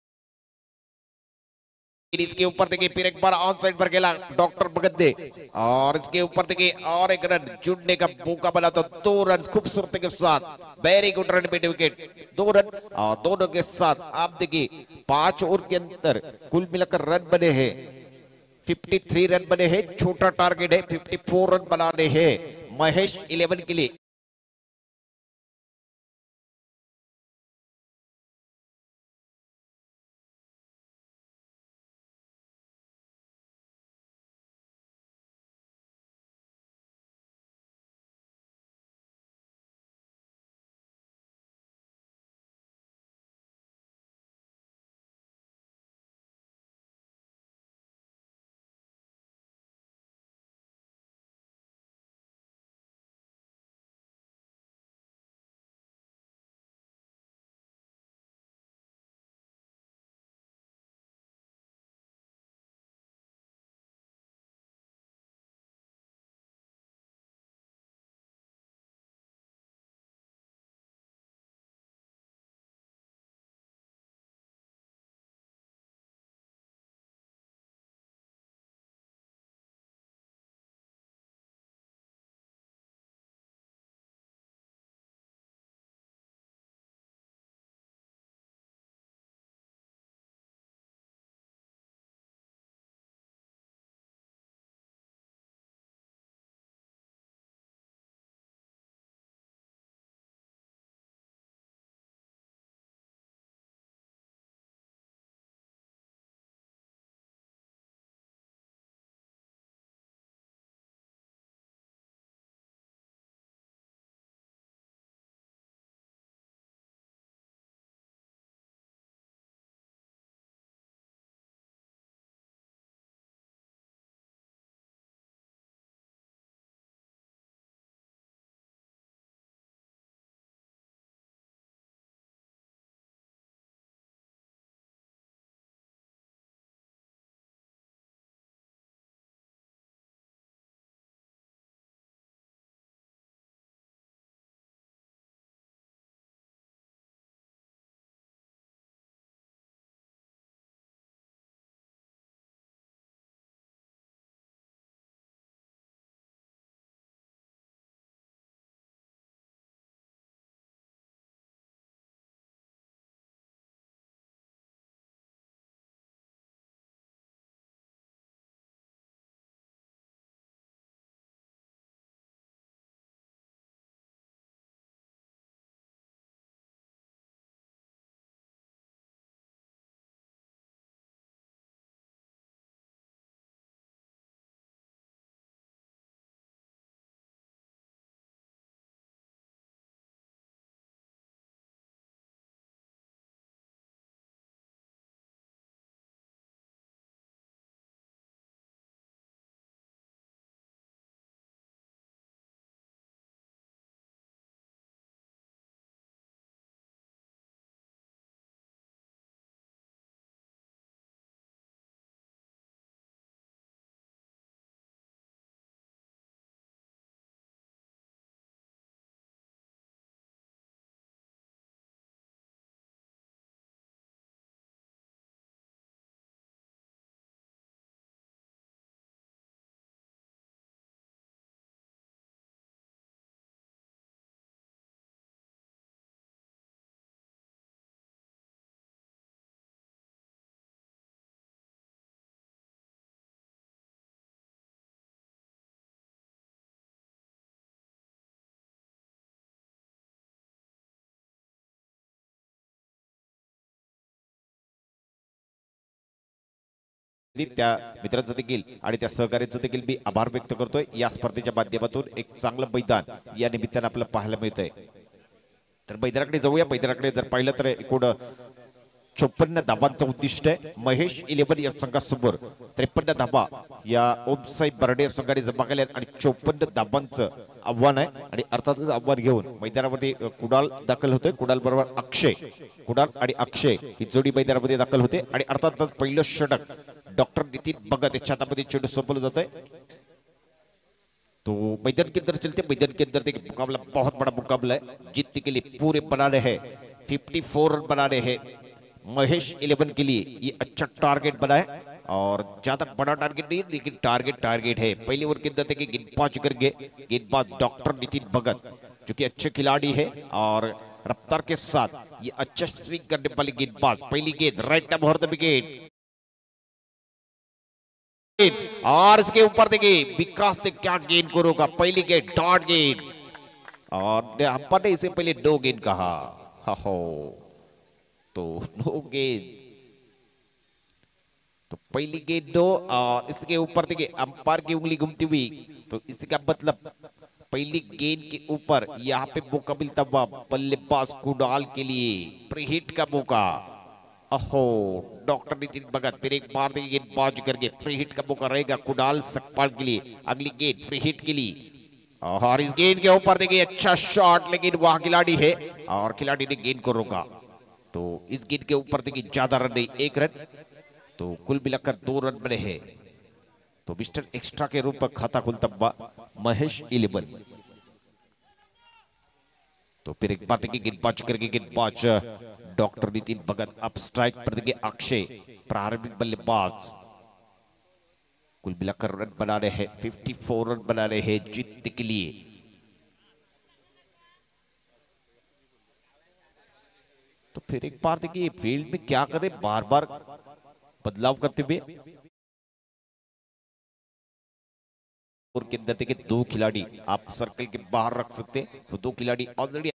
इसके ऊपर देखिए फिर एक बार ऑन साइड पर खेला डॉक्टर भगत ने और इसके ऊपर देखिए और एक रन जुड़ने का मौका बना तो दो रन खूबसूरती के साथ वेरी गुड रन पे विकेट. दो रन और दोनों के साथ आप देखिए पांच ओवर के अंदर कुल मिलाकर रन बने हैं तिरेपन रन बने हैं. छोटा टारगेट है चौवन रन बनाने हैं महेश इलेवन के लिए. त्या मित्रांचं देखील आणि त्या सहकार्याचं देखील मी आभार व्यक्त करतोय. या स्पर्धेच्या माध्यमातून एक चांगलं मैदान या निमित्तानं आपल्याला पाहायला मिळतंय. तर मैदानाकडे जाऊया. मैदानाकडे जर पाहिलं तर एकूण चोपन्न धाबांचं उद्दिष्ट आहे. महेश इलेव्हन या संघासमोर त्रेपन्न धाबा या ओमसाई बर्डे या संघाने जमा केल्या आणि चोपन्न धाबांचं आव्हान आहे. आणि अर्थातच आव्हान घेऊन मैदानामध्ये कुडाल दाखल होतोय. कुडाल बरोबर अक्षय, कुडाल आणि अक्षय ही जोडी मैदानामध्ये दाखल होते. आणि अर्थातच पहिलं षटक डॉक्टर नितीन भगत याच्या हातामध्ये चेंडू सोपवलं जात आहे. तो मैदान के अंदर चलते, मैदान के अंदर देखिए मुकाबला बहुत बड़ा मुकाबला है. जीतने के लिए पूरे बनाने हैं, चौवन रन बनाने हैं महेश इलेवन के लिए. ये अच्छा टारगेट बना है और ज्यादा बड़ा टारगेट नहीं लेकिन टारगेट टारगेट है. पहले ओवर के अंदर देखिए गेंदबाज करेंगे, गेंदबाज डॉक्टर नितिन भगत जो कि अच्छे खिलाड़ी है और रफ्तार के साथ ये अच्छा स्विंग करने वाले गेंदबाज. पहली गेंद right term over the wicket और इसके ऊपर देखिए विकास ने क्या गेंद को रोका. पहली गेंद डॉट गेंद और अंपायर ने इसे पहले नो गेंद कहा. हो तो नो गेंद, तो पहली गेंद नो और इसके ऊपर देखिए अंपायर की उंगली घूमती हुई. तो इसका मतलब पहली गेंद के ऊपर यहाँ पे मौका मिलता हुआ बल्लेबाज कुडाल के लिए प्रीहिट का मौका. अहो डॉक्टर नितिन भगत फिर एक बार देखिए गेंदबाज करके फ्री हिट का मौका रहेगा कुडाल सकपाल के लिए. अगली गेंद फ्री हिट के लिए और इस गेंद के ऊपर देखिए अच्छा शॉट, लेकिन वह खिलाड़ी है और खिलाड़ी ने गेंद को रोका. तो इस गेंद के ऊपर देखिए ज्यादा रन नहीं, एक रन. तो कुल मिलाकर दो रन बने हैं. तो मिस्टर एक्स्ट्रा के रूप में खाता खुलता हुआ महेश इलेवन. तो फिर एक बार देखिए गेंदबाज करके गेंदबाज डॉक्टर नितिन भगत. अब स्ट्राइक पर देखिए अक्षय प्रारंभिक बल्लेबाज. कुल मिलाकर रन बना रहे हैं, चौवन रन बना रहे हैं जीतने के लिए. तो फिर एक बार देखिए फील्ड में क्या करें, बार बार बदलाव करते हुए. और के अंदर देखिए दो खिलाड़ी आप सर्कल के बाहर रख सकते हैं. तो दो खिलाड़ी ऑलरेडी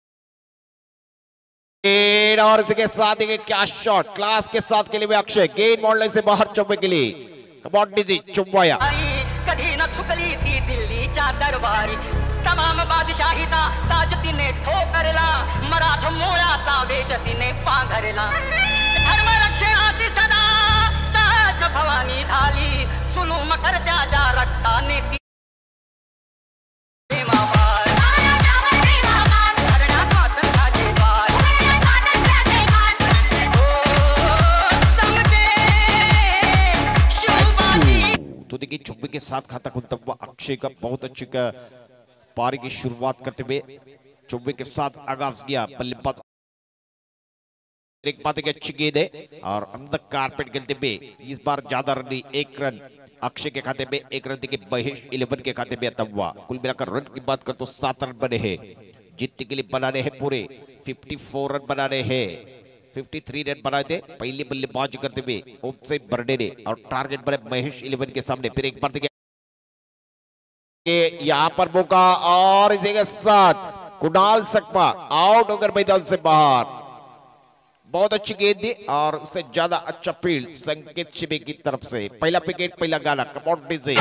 और इसके साथ देखिए क्या शॉट क्लास के साथ के लिए अक्षय. गेंद मॉडल से बाहर चौबे के लिए कबड्डी चुंबवाया.
कधी न चुकली ती दिल्लीच्या दरबारी. तमाम बादशाहीचा ताज तिने ठोकरला. मराठ मोळाचा वेश तिने पांघरला. धर्मरक्षणासी सदा सहज भवानी झाली. सुलूम करत्याच्या रक्ताने ती
तो देखिए चुब्बे के साथ खाता खुलता हुआ अक्षय का बहुत अच्छी का पारी की शुरुआत करते हुए चुब्बे के साथ आगाज किया बल्लेबाज. एक बात की अच्छी गेंद है और अंदर कारपेट खेलते हुए इस बार ज्यादा रन नहीं, एक रन अक्षय के खाते में, एक रन देखिए महेश इलेवन के खाते में आता हुआ. कुल मिलाकर रन की बात कर तो सात रन बने हैं. जीतने के लिए बना रहे हैं पूरे चौवन रन बना रहे हैं. तिरेपन रन बनाए थे पहले बल्लेबाज करते हुए ओमसाई बर्डे ने और टारगेट बने महेश इलेवन के सामने. फिर एक बार देखिए यहां पर मौका और इसी के साथ कुणाल सकपा आउट होकर मैदान से बाहर. बहुत अच्छी गेंद दी और उससे ज्यादा अच्छा फील्ड संकेत शिबे की तरफ से. पहला विकेट, पहला गाना कबड्डी से.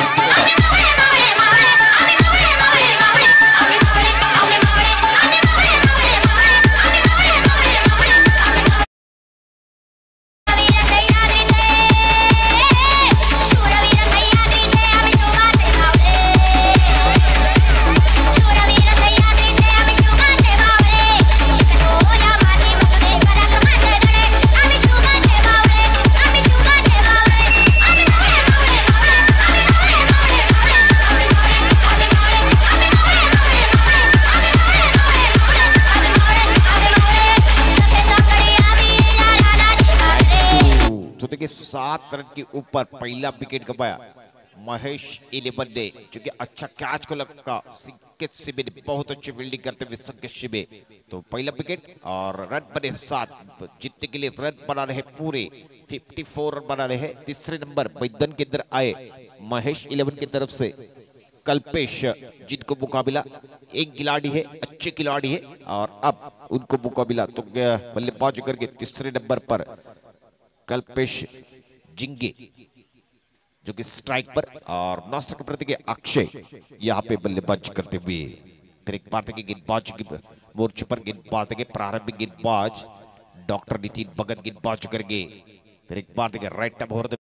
सात रन के ऊपर पहला विकेट कमाया महेश इलेवन ने, जो कि अच्छा कैच को लगा. संकेत शिबे ने बहुत अच्छी फील्डिंग करते हुए संकेत शिबे. तो पहला विकेट और रन बने सात. जीतने के लिए रन बना रहे पूरे चौवन रन बना रहे हैं. तीसरे नंबर मैदान के अंदर आए महेश इलेवन की तरफ से कल्पेश, जिनको मुकाबला एक खिलाड़ी है, अच्छे खिलाड़ी है और अब उनको मुकाबला तो बल्लेबाज करके तीसरे नंबर पर कल्पेश जिंगे. जो कि स्ट्राइक पर, और नॉस्टर के प्रति अक्षय यहाँ पे बल्लेबाजी करते हुए। फिर एक बार तक गेंदबाज की मोर्चे पर गेंदबाज के प्रारंभिक गेंदबाज डॉक्टर नितिन भगत गेंदबाज करेंगे। फिर एक बार तक राइट टप हो रहे,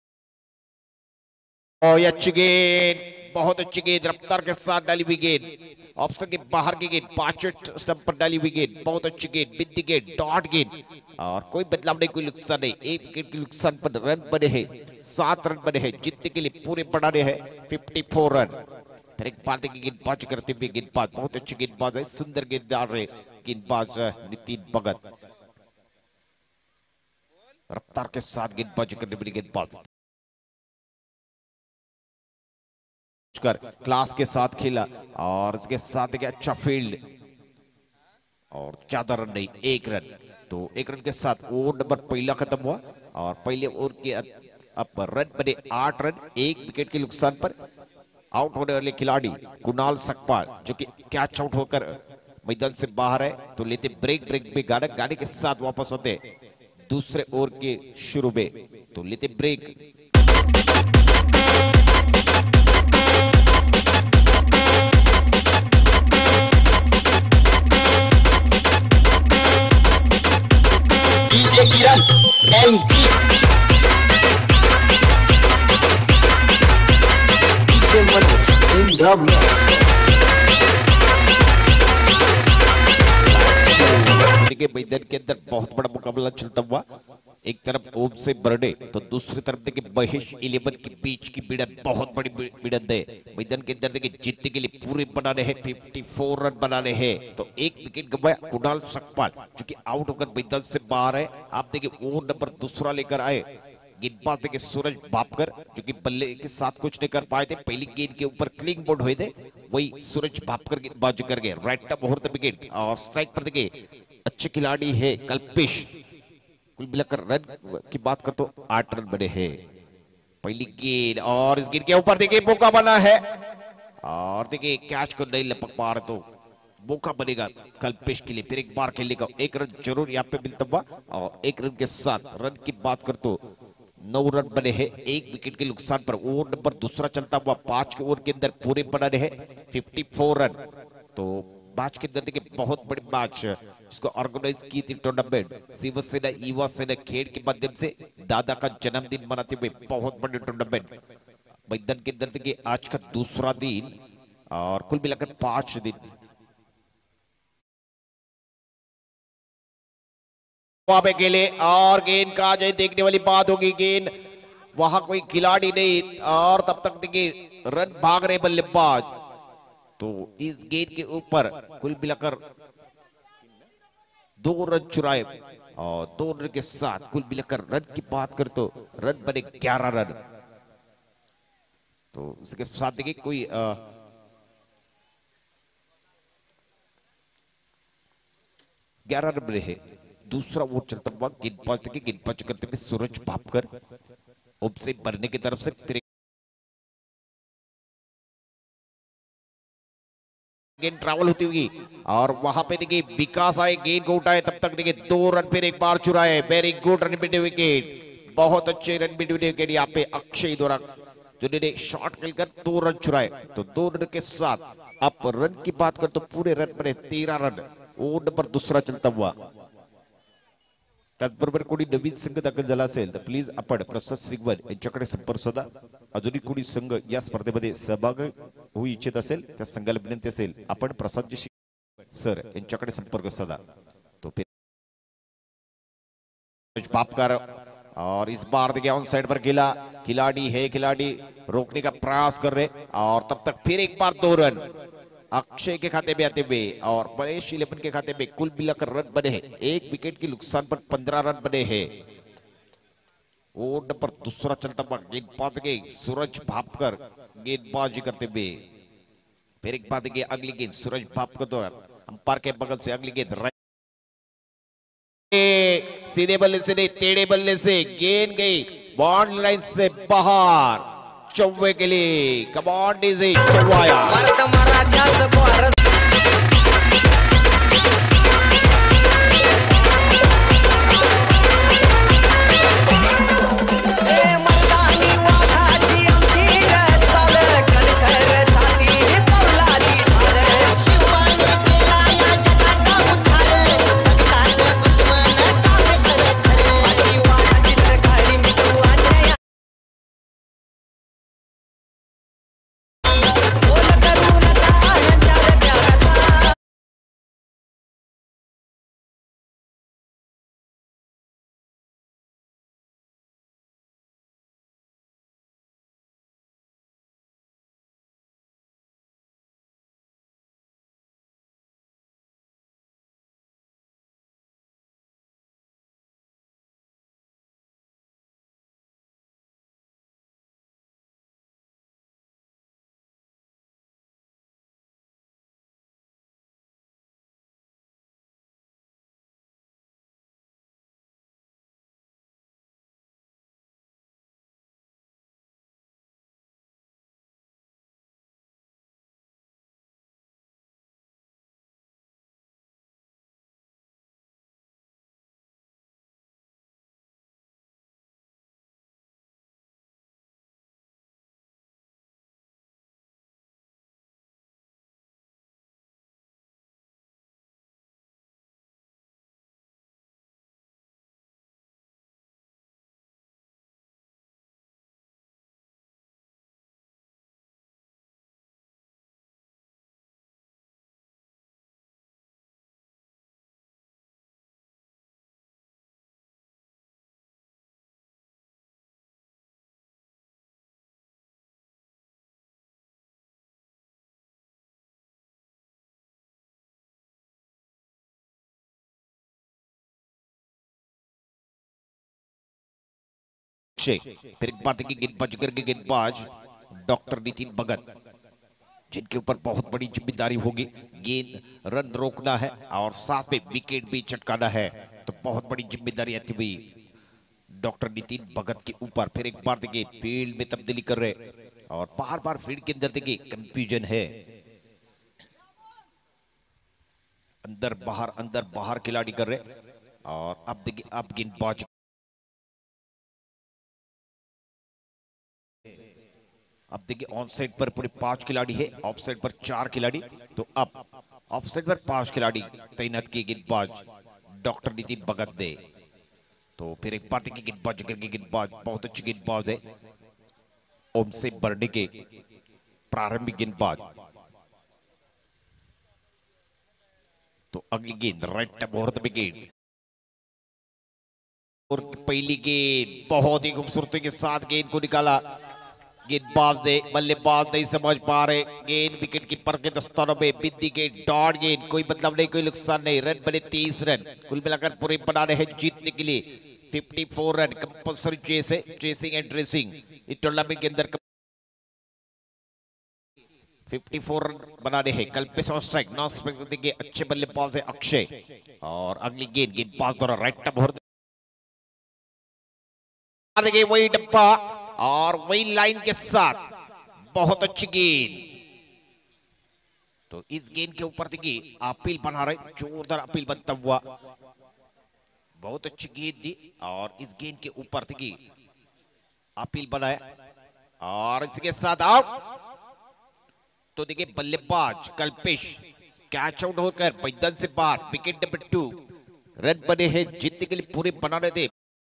अच्छी गेंद, बहुत अच्छी गेंद, रफ्तार के साथ डाली हुई गेंद, ऑप्शन के बाहर की गेंद, पांचवें स्टंप पर डाली हुई गेंद, बहुत अच्छी गेंद, बिंदी गेंद, डॉट गेंद, और कोई बदलाव नहीं, कोई नुकसान नहीं। एक विकेट के नुकसान पर रन बने हैं, सात रन बने हैं, जीतने के लिए पूरे बढ़ाने हैं चौवन रन। फिर एक बार देखिए गेंदबाज करते हुए गेंदबाज, बहुत अच्छी गेंदबाज है, सुंदर गेंद डाल रहे गेंदबाज नितिन भगत, रफ्तार के साथ गेंदबाजी करने वाली गेंदबाज, कर क्लास के साथ खेला, और इसके साथ एक अच्छा फील्ड, और ज्यादा रन नहीं, एक रन। तो एक रन के साथ ओवर नंबर पहला खत्म हुआ, और पहले ओवर के अब रन बने आठ रन, एक विकेट के नुकसान पर। आउट होने वाले खिलाड़ी कुणाल सकपाल, जो कि कैच आउट होकर मैदान से बाहर है, तो लेते ब्रेक, ब्रेक पे गाने गाने के साथ वापस होते दूसरे ओवर के शुरू में, तो लेते break.
DJ Kiran MT DJ Manoj in the mix.
देखिए मैदान के अंदर बहुत बड़ा मुकाबला चलता हुआ, एक तरफ ओम से बर्डे, तो दूसरी तरफ देखिए महेश इलेवन के बीच की भिड़ंत, बहुत बड़ी भिड़ंत है। मैदान के अंदर देखिए जीतने के लिए पूरे बनाने हैं, चौवन रन बनाने हैं। तो एक विकेट गंवाया कुणाल सकपाल, जो कि आउट होकर मैदान से बाहर है। आप देखिए ओवर नंबर दूसरा लेकर आए गेंदबाज देखिए सूरज भापकर, जो कि बल्ले के साथ कुछ नहीं कर पाए थे, पहली गेंद के ऊपर क्लिंग बोर्ड हुए थे, वही सूरज भापकर गेंदबाजी कर गए। राइट टप मुहूर्त विकेट, और स्ट्राइक पर देखिए अच्छे खिलाड़ी है कल्पेश, कुल मिलाकर रन की बात कर तो आठ रन बने हैं। पहली गेंद, और इस गेंद के ऊपर देखिए मौका बना है, और देखिए कैच को नहीं लपक पा रहे, तो मौका बनेगा कल्पेश के लिए। फिर एक बार खेलने का एक रन जरूर यहाँ पे मिलता हुआ, और एक रन के साथ रन की बात कर तो नौ रन बने हैं, एक विकेट के नुकसान पर। ओवर नंबर दूसरा चलता हुआ, पांच के ओवर के अंदर पूरे बना रहे चौवन रन। तो मैच के अंदर देखिए बहुत बड़ी मैच जिसको ऑर्गेनाइज की थी टूर्नामेंट शिवसेना युवा सेना खेल के माध्यम से, दादा का जन्मदिन मनाते हुए बहुत बड़ी टूर्नामेंट मैदान के अंदर देखिए आज का दूसरा दिन, और कुल मिलाकर पांच दिन। वहां पे खेले, और गेंद का जय देखने वाली बात होगी, गेंद वहां कोई खिलाड़ी नहीं, और तब तक देखिए रन भाग रहे बल्लेबाज। तो इस गेंद के ऊपर कुल मिलाकर दो रन चुराए, और दो रन के साथ कुल मिलाकर रन की बात कर तो रन बने ग्यारह रन। तो इसके साथ देखिए कोई ग्यारह रन बने हैं। दूसरा वो चलता हुआ गेंदबाज देखिए गेंदबाज करते हुए सूरज भापकर, उप से भरने की तरफ से गेंद ट्रैवल होती हुई, और वहां पे देखिए विकास आए, गेंद को उठाए, तब तक देखिए दो रन फिर एक बार चुराए। Very good run beat wicket, बहुत अच्छे रन बीट विकेट यहाँ पे अक्षय द्वारा, जिन्होंने शॉट खेलकर दो रन चुराए। तो दो रन के साथ अब रन की बात कर तो पूरे रन बने तेरह रन, वो नंबर दूसरा चलता हुआ। त्याचबरोबर कोणी नवीन संघ दाखल झाला असेल तर प्लीज आपण प्रसाद सिंगवन यांच्याकडे संपर्क साधा। अजूनही कोणी संघ या स्पर्धेमध्ये सहभागी होऊ इच्छित असेल त्या संघाला विनंती असेल आपण प्रसादजी सर यांच्याकडे संपर्क साधा। तो भापकर, और इस बार देखिए ऑन साइड पर खेला, खिलाड़ी है, खिलाड़ी रोकने का प्रयास कर रहे, और तब तक फिर एक बार दो रन अक्षय के खाते में आते हुए, और महेश इलेवन के खाते में कुल मिलाकर रन बने हैं, एक विकेट के नुकसान पर पंद्रह रन बने हैं। वो नंबर दूसरा चलता हुआ गेंदबाज के सूरज भापकर गेंदबाजी करते हुए। फिर एक बात देखिए अगली गेंद सूरज भापकर द्वारा अंपायर के बगल से अगली गेंद सीधे बल्ले से नहीं टेढ़े बल्ले से गेंद गई बाउंड्री लाइन से बाहर, चौवे के लिए कमांड इजी चौवाया।
मर्दानी वाघाची
अक्षय। फिर एक बार देखिए गेंदबाज करके गेंदबाज डॉक्टर नितिन भगत, जिनके ऊपर बहुत बड़ी जिम्मेदारी होगी। गेंद रन रोकना है और साथ में विकेट भी चटकाना है, तो बहुत बड़ी जिम्मेदारी आती हुई डॉक्टर नितिन भगत के ऊपर। फिर एक बार देखिए फील्ड में तब्दीली कर रहे और बार बार फील्ड के अंदर देखिए कंफ्यूजन है, अंदर बाहर अंदर बाहर खिलाड़ी कर रहे। और अब देखिए अब गेंदबाज अब देखिए ऑन साइड पर पूरे पांच खिलाड़ी है, ऑफ साइड पर चार खिलाड़ी। तो अब ऑफ साइड पर पांच खिलाड़ी तैनात किए गेंदबाज डॉक्टर नितिन भगत दे। तो फिर एक बार देखिए गेंदबाज करके गेंदबाज बहुत अच्छी गेंदबाज है, ओम से बर्डे के प्रारंभिक गेंदबाज। तो अगली गेंद राइट मुहूर्त विकेट और पहली गेंद बहुत ही खूबसूरती के साथ गेंद को निकाला। गेंदबाज दे बल्लेबाज नहीं समझ पा रहे, गेंद विकेट कीपर के दस्तानों में बिंदी के डॉट गेंद, कोई मतलब नहीं कोई नुकसान नहीं। रन बने तीस रन, कुल मिलाकर पूरे बना रहे हैं जीतने के लिए चौवन रन। कंपल्सरी चेस है, चेसिंग एंड ड्रेसिंग इस टूर्नामेंट के अंदर चौवन रन बना रहे हैं। कल्पेश और स्ट्राइक नौ स्ट्राइक देंगे, अच्छे बल्लेबाज है अक्षय। और अगली गेंद गेंदबाज द्वारा राइट मुहूर्त देखिए वही डब्बा और वही लाइन के साथ बहुत अच्छी गेंद। तो इस गेंद के ऊपर देखिए अपील बना रहे, जोरदार अपील बनता हुआ, बहुत अच्छी गेंद दी। और इस गेंद के ऊपर देखिए अपील बनाया और इसके साथ आउट। तो देखिए बल्लेबाज कल्पेश कैच आउट होकर मैदान से बाहर। विकेट नंबर टू, रन बने हैं जीतने के लिए पूरे बनाने थे।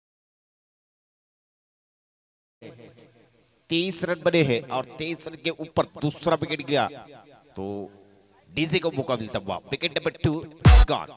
तेईस रन बने हैं और तेईस रन के ऊपर दूसरा विकेट गया, तो डीजे को मौका मिलता हुआ। Wicket number two gone.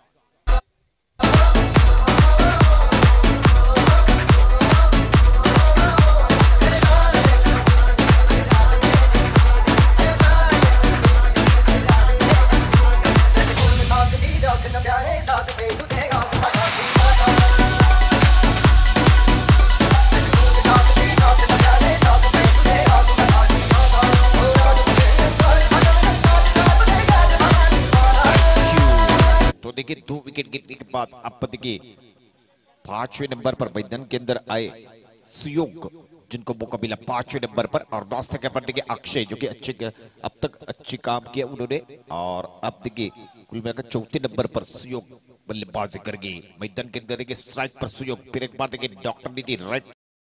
देखिए दो विकेट गिरने के बाद अब देखिए पांचवें नंबर पर मैदान के अंदर आए सुयोग, जिनको मौका मिला पांचवें नंबर पर। और नाश्ते के पर देखिए अक्षय, जो कि अच्छे अब तक अच्छे काम किया उन्होंने। और अब देखिए कुल मिलाकर चौथे नंबर पर सुयोग बल्लेबाजी कर गए मैदान के अंदर। देखिए स्ट्राइक पर सुयोग। फिर एक बार देखिए doctor Nitin right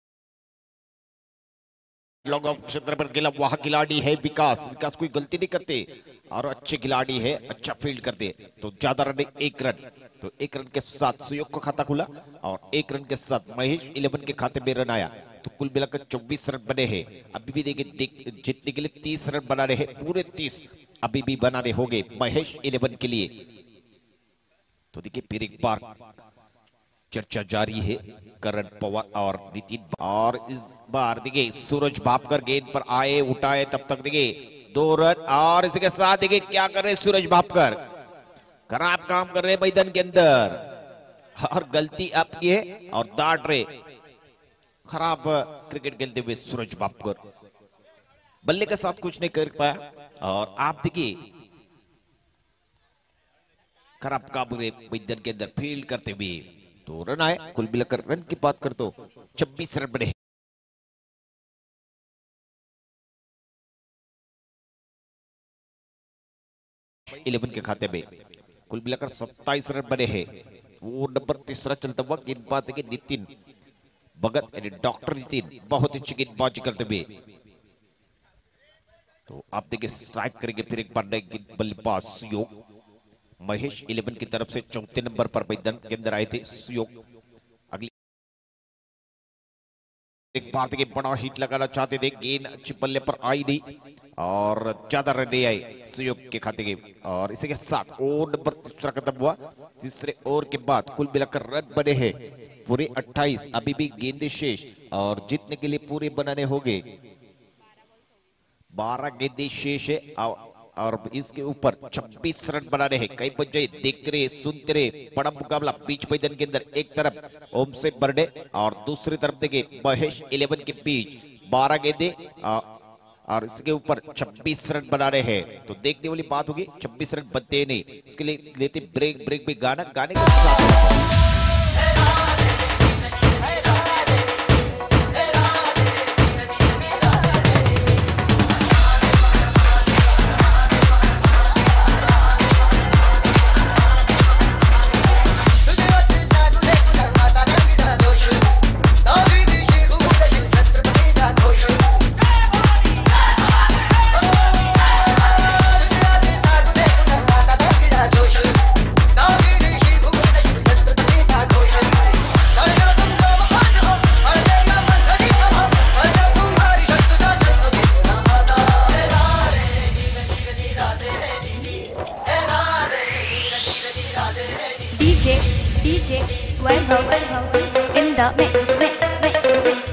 long off क्षेत्र पर खेला, वहां खिलाड़ी है विकास। विकास कोई गलती नहीं करते और अच्छे खिलाड़ी है, अच्छा फील्ड करते। तो ज्यादा रन एक रन, तो एक रन के साथ सुयोग का खाता खुला और एक रन के साथ महेश इलेवन के खाते में रन आया। तो कुल मिलाकर चौबीस रन बने हैं। अभी भी देखिए जीतने के लिए तीस रन बना रहे, पूरे तीस अभी भी बनाने होंगे महेश इलेवन के लिए। तो देखिए फिर एक बार चर्चा जारी है करण पवार और नितिन। और इस बार देखिए सूरज भापकर गेंद पर आए, उठाए, तब तक देखिए दो रन। और इसके साथ देखिए क्या कर रहे सूरज भापकर, खराब काम कर रहे मैदान के अंदर और गलती आपकी है और दाट रहे। खराब क्रिकेट खेलते हुए सूरज भापकर बल्ले के साथ कुछ नहीं कर पाया। और आप देखिए खराब काम रहे मैदान के अंदर फील्ड करते हुए। तो रन आए, कुल मिलाकर रन की बात कर तो छब्बीस रन बने इलेवन के खाते में। कुल मिलाकर सत्ताईस रन बने हैं। वो नंबर तीसरा चलता हुआ गेंदबाज के नितिन भगत यानी डॉक्टर नितिन बहुत अच्छी गेंदबाजी करते हुए। तो आप देखिए स्ट्राइक करेंगे फिर एक बार नए बल्लेबाज सुयोग। महेश इलेवन की तरफ से चौथे नंबर पर मैदान के अंदर आए थे सुयोग। अगली एक बार देखिए बड़ा हिट लगाना चाहते थे, गेंद अच्छी बल्ले पर आई नहीं और ज्यादा रन नहीं आए सुयोग के खाते के। और इसी के साथ ओवर नंबर तीसरा खत्म हुआ। तीसरे ओवर के बाद कुल मिलाकर रन बने हैं पूरे अट्ठाईस। अभी भी गेंदे शेष और जीतने के लिए पूरे बनाने होंगे। बारह गेंदे शेष है। और इसके ऊपर छब्बीस रन बना रहे हैं। कई बच्चे देखते रहे, सुनते रहे। बड़ा मुकाबला बीच मैदान के अंदर, एक तरफ ओम से बर्डे और दूसरी तरफ देखिए महेश इलेवन के बीच बारह गेंदे और इसके ऊपर छब्बीस रन बना रहे हैं। तो देखने वाली बात होगी, छब्बीस रन बनते नहीं, इसके लिए लेते ब्रेक ब्रेक भी गाना गाने के साथ।
D J, D J, Vaibhav, in the mix, mix, mix, mix.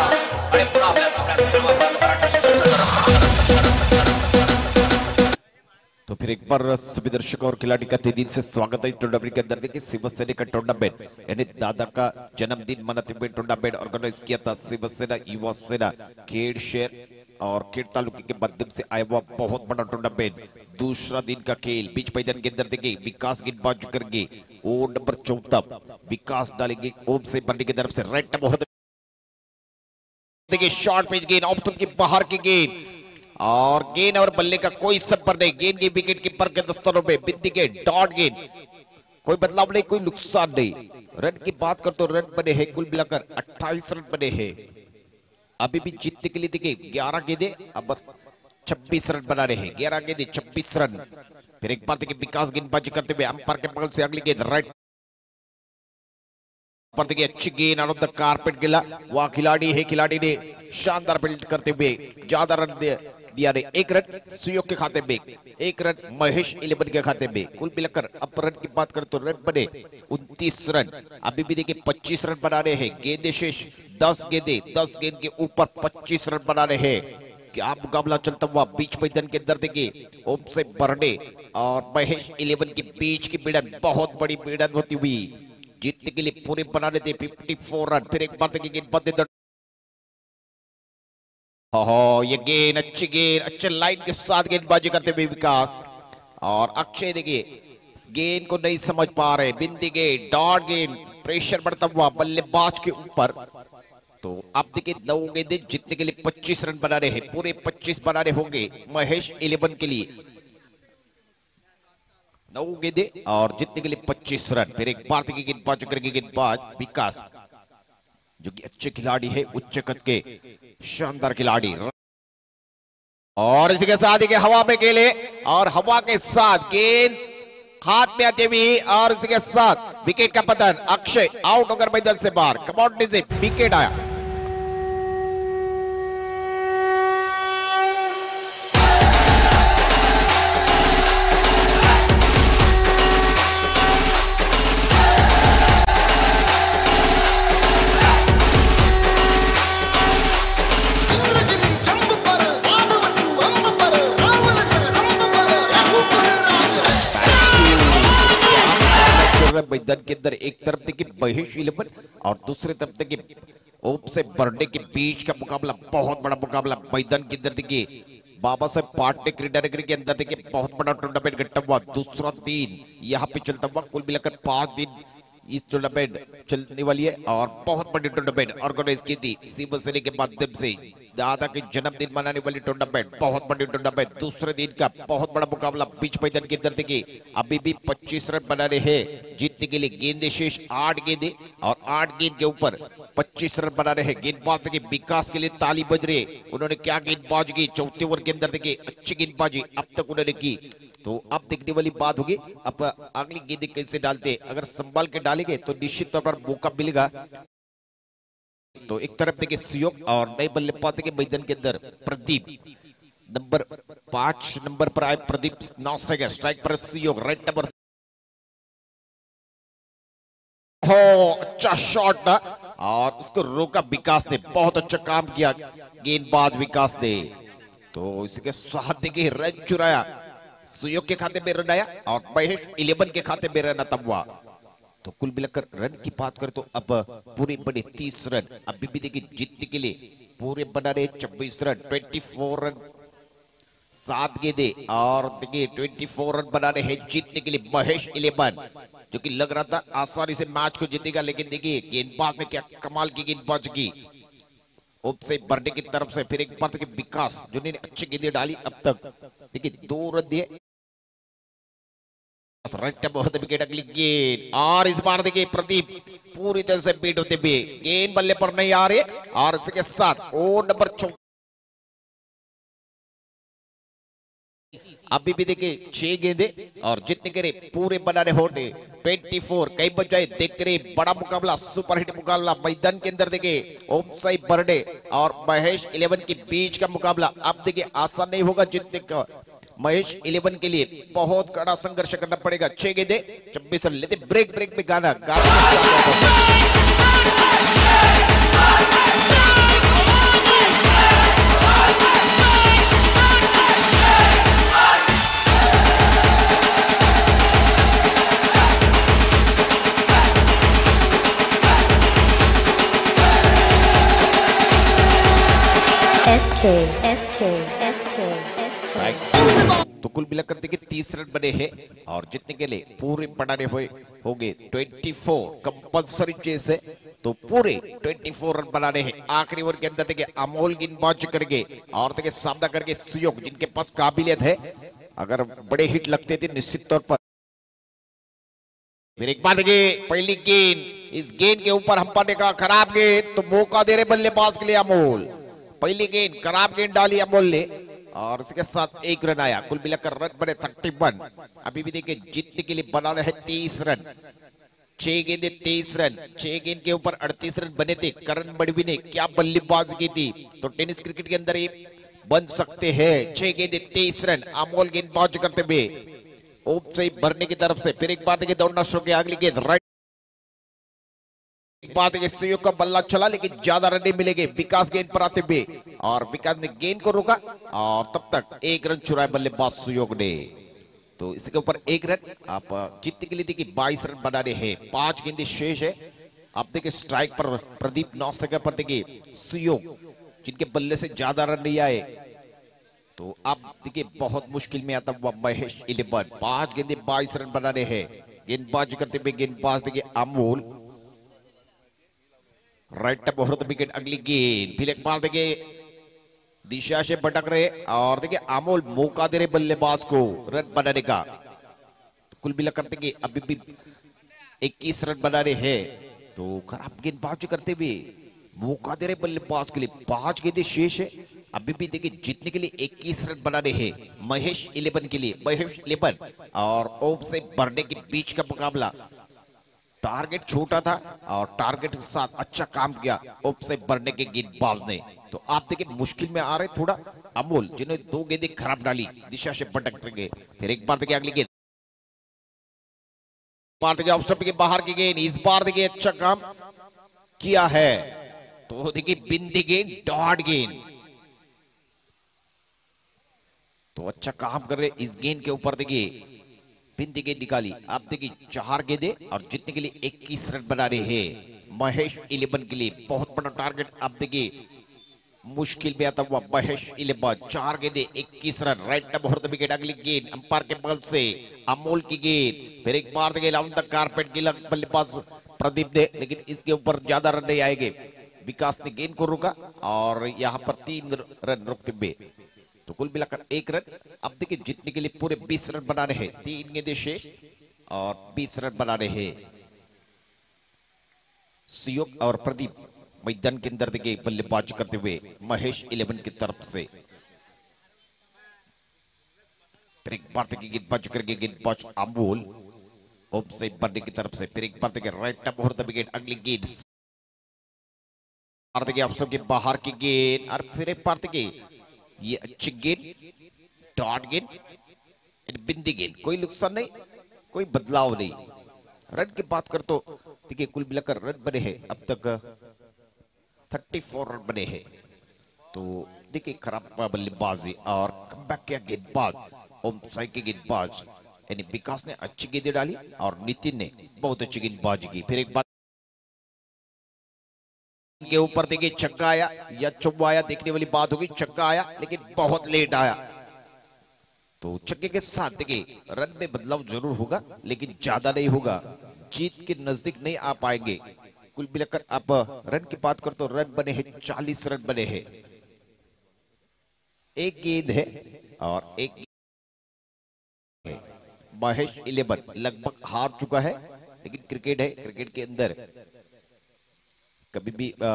तो फिर एक बार सभी दर्शकों और खिलाड़ी का तेजी से स्वागत है टूर्नामेंट के अंदर। देखिए शिवसेना का टूर्नामेंट यानी दादा का जन्मदिन मनाते हुए टूर्नामेंट ऑर्गेनाइज किया था शिवसेना युवा सेना खेड़ शहर और खेड़ तालुके के माध्यम से आया हुआ बहुत बड़ा टूर्नामेंट। दूसरा दिन का खेल बीच मैदान के अंदर देखिए विकास गेंदबाज करेंगे, वो नंबर चौदह विकास डालेंगे ओम से बर्डे की तरफ से राइट मुहूर्त। देखिए शॉर्ट पिच गेंद ऑफ स्टंप के बाहर की गेंद और गेंद और बल्ले का कोई संपर्क नहीं। गेंद की विकेट कीपर के दस्तरों में बिंदी गेंद डॉट गेंद, कोई बदलाव नहीं, कोई नुकसान नहीं। रन की बात कर तो रन बने हैं कुल मिलाकर अट्ठाईस रन बने हैं। अभी भी जीतने के लिए देखिए ग्यारह गेंदे अब छब्बीस रन बना रहे हैं। ग्यारह गेंदे छब्बीस रन। फिर एक बार देखिए विकास गेंदबाजी करते हुए अंपायर के बगल से अगली गेंद राइट पर देखिए अच्छी गेंद आउट ऑफ द कारपेट गिला। वह खिलाड़ी है, खिलाड़ी ने शानदार फील्ड करते हुए ज्यादा रन दिया दिया रे। एक रन सुयोग के खाते में, एक रन महेश इलेवन के खाते में। कुल मिलाकर अब रन की बात करें तो रन बने उनतीस रन। अभी भी देखिए पच्चीस रन बना रहे हैं। गेंदे शेष दस गेंदे, दस गेंद के ऊपर पच्चीस रन बना रहे हैं। क्या मुकाबला चलता हुआ बीच मैदान के अंदर देखिए ओम से बर्डे और महेश इलेवन के बीच की भिड़न, बहुत बड़ी भिड़न होती हुई जीतने के लिए पूरे बना रहे थे चौवन रन। फिर एक बार देखिए गेंद हो, ये गेंद अच्छी गेंद, अच्छे लाइन के साथ गेंदबाजी करते हुए विकास और अक्षय देखिए गेंद को नहीं समझ पा रहे। बिंदी गेंद डॉट गेंद, प्रेशर बढ़ता हुआ बल्लेबाज के ऊपर। तो अब देखिए नौ गेंदे जीतने के लिए पच्चीस रन बना रहे हैं, पूरे पच्चीस बना रहे होंगे महेश इलेवन के लिए। नौ गेंदे और जीतने के लिए पच्चीस रन। फिर एक बार देखिए गेंदबाज करेंगे गेंदबाज विकास जो कि अच्छे खिलाड़ी है, उच्च कद के शानदार खिलाड़ी। और इसी के साथ ही हवा में खेले और हवा के साथ गेंद हाथ में आते हुए और इसी के साथ विकेट का पतन। अक्षय आउट होकर मैदान से बाहर। कमांड से विकेट आया। मैदान के अंदर एक तरफ देखिए महेश इलेवन और दूसरी तरफ देखिए ओम से बर्डे के बीच का मुकाबला, बहुत बड़ा मुकाबला। मैदान के अंदर देखिए बाबा साहब पाटने क्रीडा नगरी के अंदर देखिए बहुत बड़ा टूर्नामेंट घटा हुआ। दूसरा दिन यहाँ पे चलता हुआ, कुल मिलाकर पांच दिन इस टूर्नामेंट चलने वाली है और बहुत बड़ी टूर्नामेंट ऑर्गेनाइज की थी शिवसेना के माध्यम से। दादा के जन्मदिन मनाने वाली टूर्नामेंट, बहुत बड़ी टूर्नामेंट। दूसरे दिन का बहुत बड़ा मुकाबला बीच मैदान के अंदर देखिए अभी भी पच्चीस रन बना रहे हैं जीतने के लिए। गेंदे शेष आठ गेंदे और आठ गेंद के ऊपर पच्चीस रन बना रहे हैं। गेंदबाज देखिए विकास के लिए ताली बज रही है। उन्होंने क्या गेंदबाजी की, चौथे ओवर के अंदर देखिए अच्छी गेंदबाजी अब तक उन्होंने की। तो अब देखने वाली बात होगी अब अगली गेंद कैसे डालते। अगर संभाल के डालेंगे तो निश्चित तौर पर मौका मिलेगा। तो एक तरफ देखिए सुयोग और नए बल्लेबाज के मैदान के अंदर प्रदीप नंबर पांच नंबर पर आए। प्रदीप नौ सेकंड स्ट्राइक पर सुयोग राइट नंबर। हो अच्छा शॉट और उसको रोका विकास ने, बहुत अच्छा काम किया गेंदबाज विकास ने। तो इसके साथ देखिए रन चुराया सुयोग के खाते में रन आया और महेश इलेवन के खाते में रन तब हुआ। तो कुल मिलाकर रन की बात करें तो अब पूरे बने तीस रन, अभी भी देखिए जीतने के लिए पूरे बना रहे छब्बीस रन, चौबीस रन सात गेंदे और देखिए चौबीस रन बना रहे हैं जीतने के लिए महेश इलेवन, जो कि लग रहा था आसानी से मैच को जीतेगा, लेकिन देखिए गेंदबाज ने क्या कमाल की गेंदबाज की। ओप से बर्डे की तरफ से फिर एक बार देखिए विकास जिन्होंने अच्छी गेंदें डाली, अब तक देखिए दो रन दिए। बहुत विकेट अगली गेंद और इस बार देखिए प्रदीप पूरी तरह से बीट होते हुए गेंद बल्ले पर नहीं आ रही और इसके साथ ओ नंबर चौ अभी भी देखिए छह गेंदे और जितने करे पूरे बनाने होते चौबीस कई बजाय देखते रहे बड़ा मुकाबला, सुपरहिट मुकाबला मैदान के अंदर देखिए ओम साई बर्डे और महेश इलेवन के बीच का मुकाबला अब देखिए आसान नहीं होगा जीतने का। महेश इलेवन के लिए बहुत कड़ा संघर्ष करना पड़ेगा। छह गेंदे छब्बीस रन लेते ब्रेक ब्रेक में गाना गाना तो कुल मिलाकर देखिए तीस रन बने हैं और जितने के लिए पूरे बनाने हुए होंगे चौबीस कंपल्सरी चेस है, तो पूरे चौबीस रन बनाने हैं। आखिरी ओवर के अंदर देखिए अमोल गेंदबाज करके और देखिए सामना करके सुयोग जिनके पास काबिलियत है, अगर बड़े हिट लगते थे निश्चित तौर पर। फिर एक बार देखिए पहली गेंद, इस गेंद के ऊपर हम ने कहा खराब गेंद, तो मौका दे रहे बल्लेबाज के लिए अमोल। पहली गेंद खराब गेंद डाली अमोल ने और उसके साथ एक रन आया। कुल मिलाकर रन बने इकतीस। अभी भी देखिए जीतने के लिए बना रहे तीस रन, छह गेंदे तेईस रन, छह गेंद के ऊपर अड़तीस रन बने थे। करण बड़वी ने क्या बल्लेबाजी की थी, तो टेनिस क्रिकेट के अंदर ये बन सकते हैं। छह गेंदे तेईस रन अमोल गेंदबाज करते हुए ओप से भरने की तरफ से। फिर एक बार देखिए दौड़ना शुरू किया, अगली गेंद राइट बात है सुयोग का बल्ला चला लेकिन ज्यादा रन नहीं मिलेंगे विकास गेंद पर आते हुए और विकास ने गेंद को रोका और तब तक एक रन चुराए बल्लेबाज सुयोग ने। तो इसके ऊपर एक रन आप जीतने के लिए देखिए बाईस रन बनाने हैं, पांच गेंदें शेष है। आप देखिए स्ट्राइक पर प्रदीप नौ सेकंड पर देखिए सुयोग जिनके बल्ले से ज्यादा रन नहीं आए, तो आप देखिए बहुत मुश्किल में आता हुआ महेश इलेवन। पांच गेंदे बाईस रन बनाने हैं। गेंदबाजी करते हुए गेंदबाज देखिए अमोल राइट टप बहुत विकेट। अगली गेंद फिर एक बार देखिए दिशा से भटक रहे और देखिए अमोल मौका दे रहे बल्लेबाज को रन बनाने का। तो कुल मिलाकर देखिए अभी भी इक्कीस रन बना रहे हैं, तो खराब गेंदबाजी करते हुए मौका दे रहे बल्लेबाज के लिए। पांच गेंदें शेष है, अभी भी देखिए जीतने के लिए इक्कीस रन बना रहे हैं महेश इलेवन के लिए। महेश इलेवन और ओम से बर्डे के बीच का मुकाबला। टारगेट छोटा था और टारगेट के साथ अच्छा काम किया ओप से बढ़ने के गेंदबाज ने। तो आप देखिए मुश्किल में आ रहे थोड़ा अमोल जिन्होंने दो गेंदें खराब डाली, दिशा से भटक गए। फिर एक बार देखिए अगली गेंद, बार देखिए ऑफ स्टंप के बाहर की गेंद, इस बार देखिए अच्छा काम किया है। तो देखिए बिंदी गेंद डॉट गेंद, तो अच्छा काम कर रहे इस गेंद के ऊपर। देखिए बिंदी गेंद निकाली, आप देखिए चार गेंदे और जीतने के लिए इक्कीस रन बना रहे हैं महेश इलेवन के लिए। बहुत बड़ा टारगेट आप देखिए मुश्किल में आता हुआ महेश इलेवन। चार गेंदे इक्कीस रन राइट बहुत विकेट। अगली गेंद अंपायर के बगल से अमोल की गेंद। फिर एक बार देखिए राउंड द कारपेट की लग बल्लेबाज प्रदीप ने, लेकिन इसके ऊपर ज्यादा रन नहीं आएंगे। विकास ने गेंद को रोका और यहाँ पर तीन रन रोकते हुए। तो कुल मिलाकर एक रन। अब देखिए जीतने के लिए पूरे बीस रन बना रहे हैं, तीन गेंदें शेष और बीस रन बना रहे हैं सुयोग और प्रदीप मैदान के अंदर देखिए बल्लेबाजी करते हुए महेश इलेवन की तरफ से। फिर एक बार देखिए गेंदबाजी करके गेंदबाज अमोल ओम से बर्डे की तरफ से। फिर एक बार देखिए राइट टप और विकेट। अगली गेंद देखिए अफसर के बाहर की गेंद और फिर एक बार देखिए ये अच्छी गेंद डॉट गेंद, बिंदी गेंद, कोई नुकसान नहीं, कोई बदलाव नहीं। रन की बात कर तो देखिए कुल मिलाकर रन बने हैं अब तक चौंतीस रन बने हैं। तो देखिए खराब बल्लेबाजी और कमबैक किया गेंदबाज ओम साई की गेंदबाज यानी विकास ने अच्छी गेंदें डाली और नितिन ने बहुत अच्छी गेंदबाजी की। फिर एक बार के ऊपर देखिए छक्का आया या चौका आया, देखने वाली बात होगी। छक्का आया लेकिन बहुत लेट आया, तो छक्के के साथ देखिए रन में बदलाव जरूर होगा लेकिन ज्यादा नहीं होगा, जीत के नजदीक नहीं आ पाएंगे। कुल मिलाकर आप रन की बात करो तो रन बने हैं चालीस रन बने हैं। एक गेंद है और एक है। महेश इलेवन लगभग हार चुका है, लेकिन क्रिकेट है, क्रिकेट के अंदर कभी भी आ,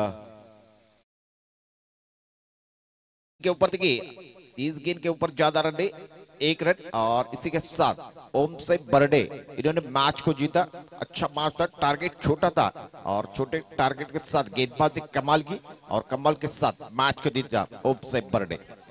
के ऊपर देखिए इस गेंद के ऊपर ज्यादा रन है, एक रन। और इसी के साथ ओम साई बर्डे इन्होंने मैच को जीता। अच्छा मैच था, टारगेट छोटा था और छोटे टारगेट के साथ गेंदबाजी कमाल की और कमाल के साथ मैच को जीता ओम साई बर्डे।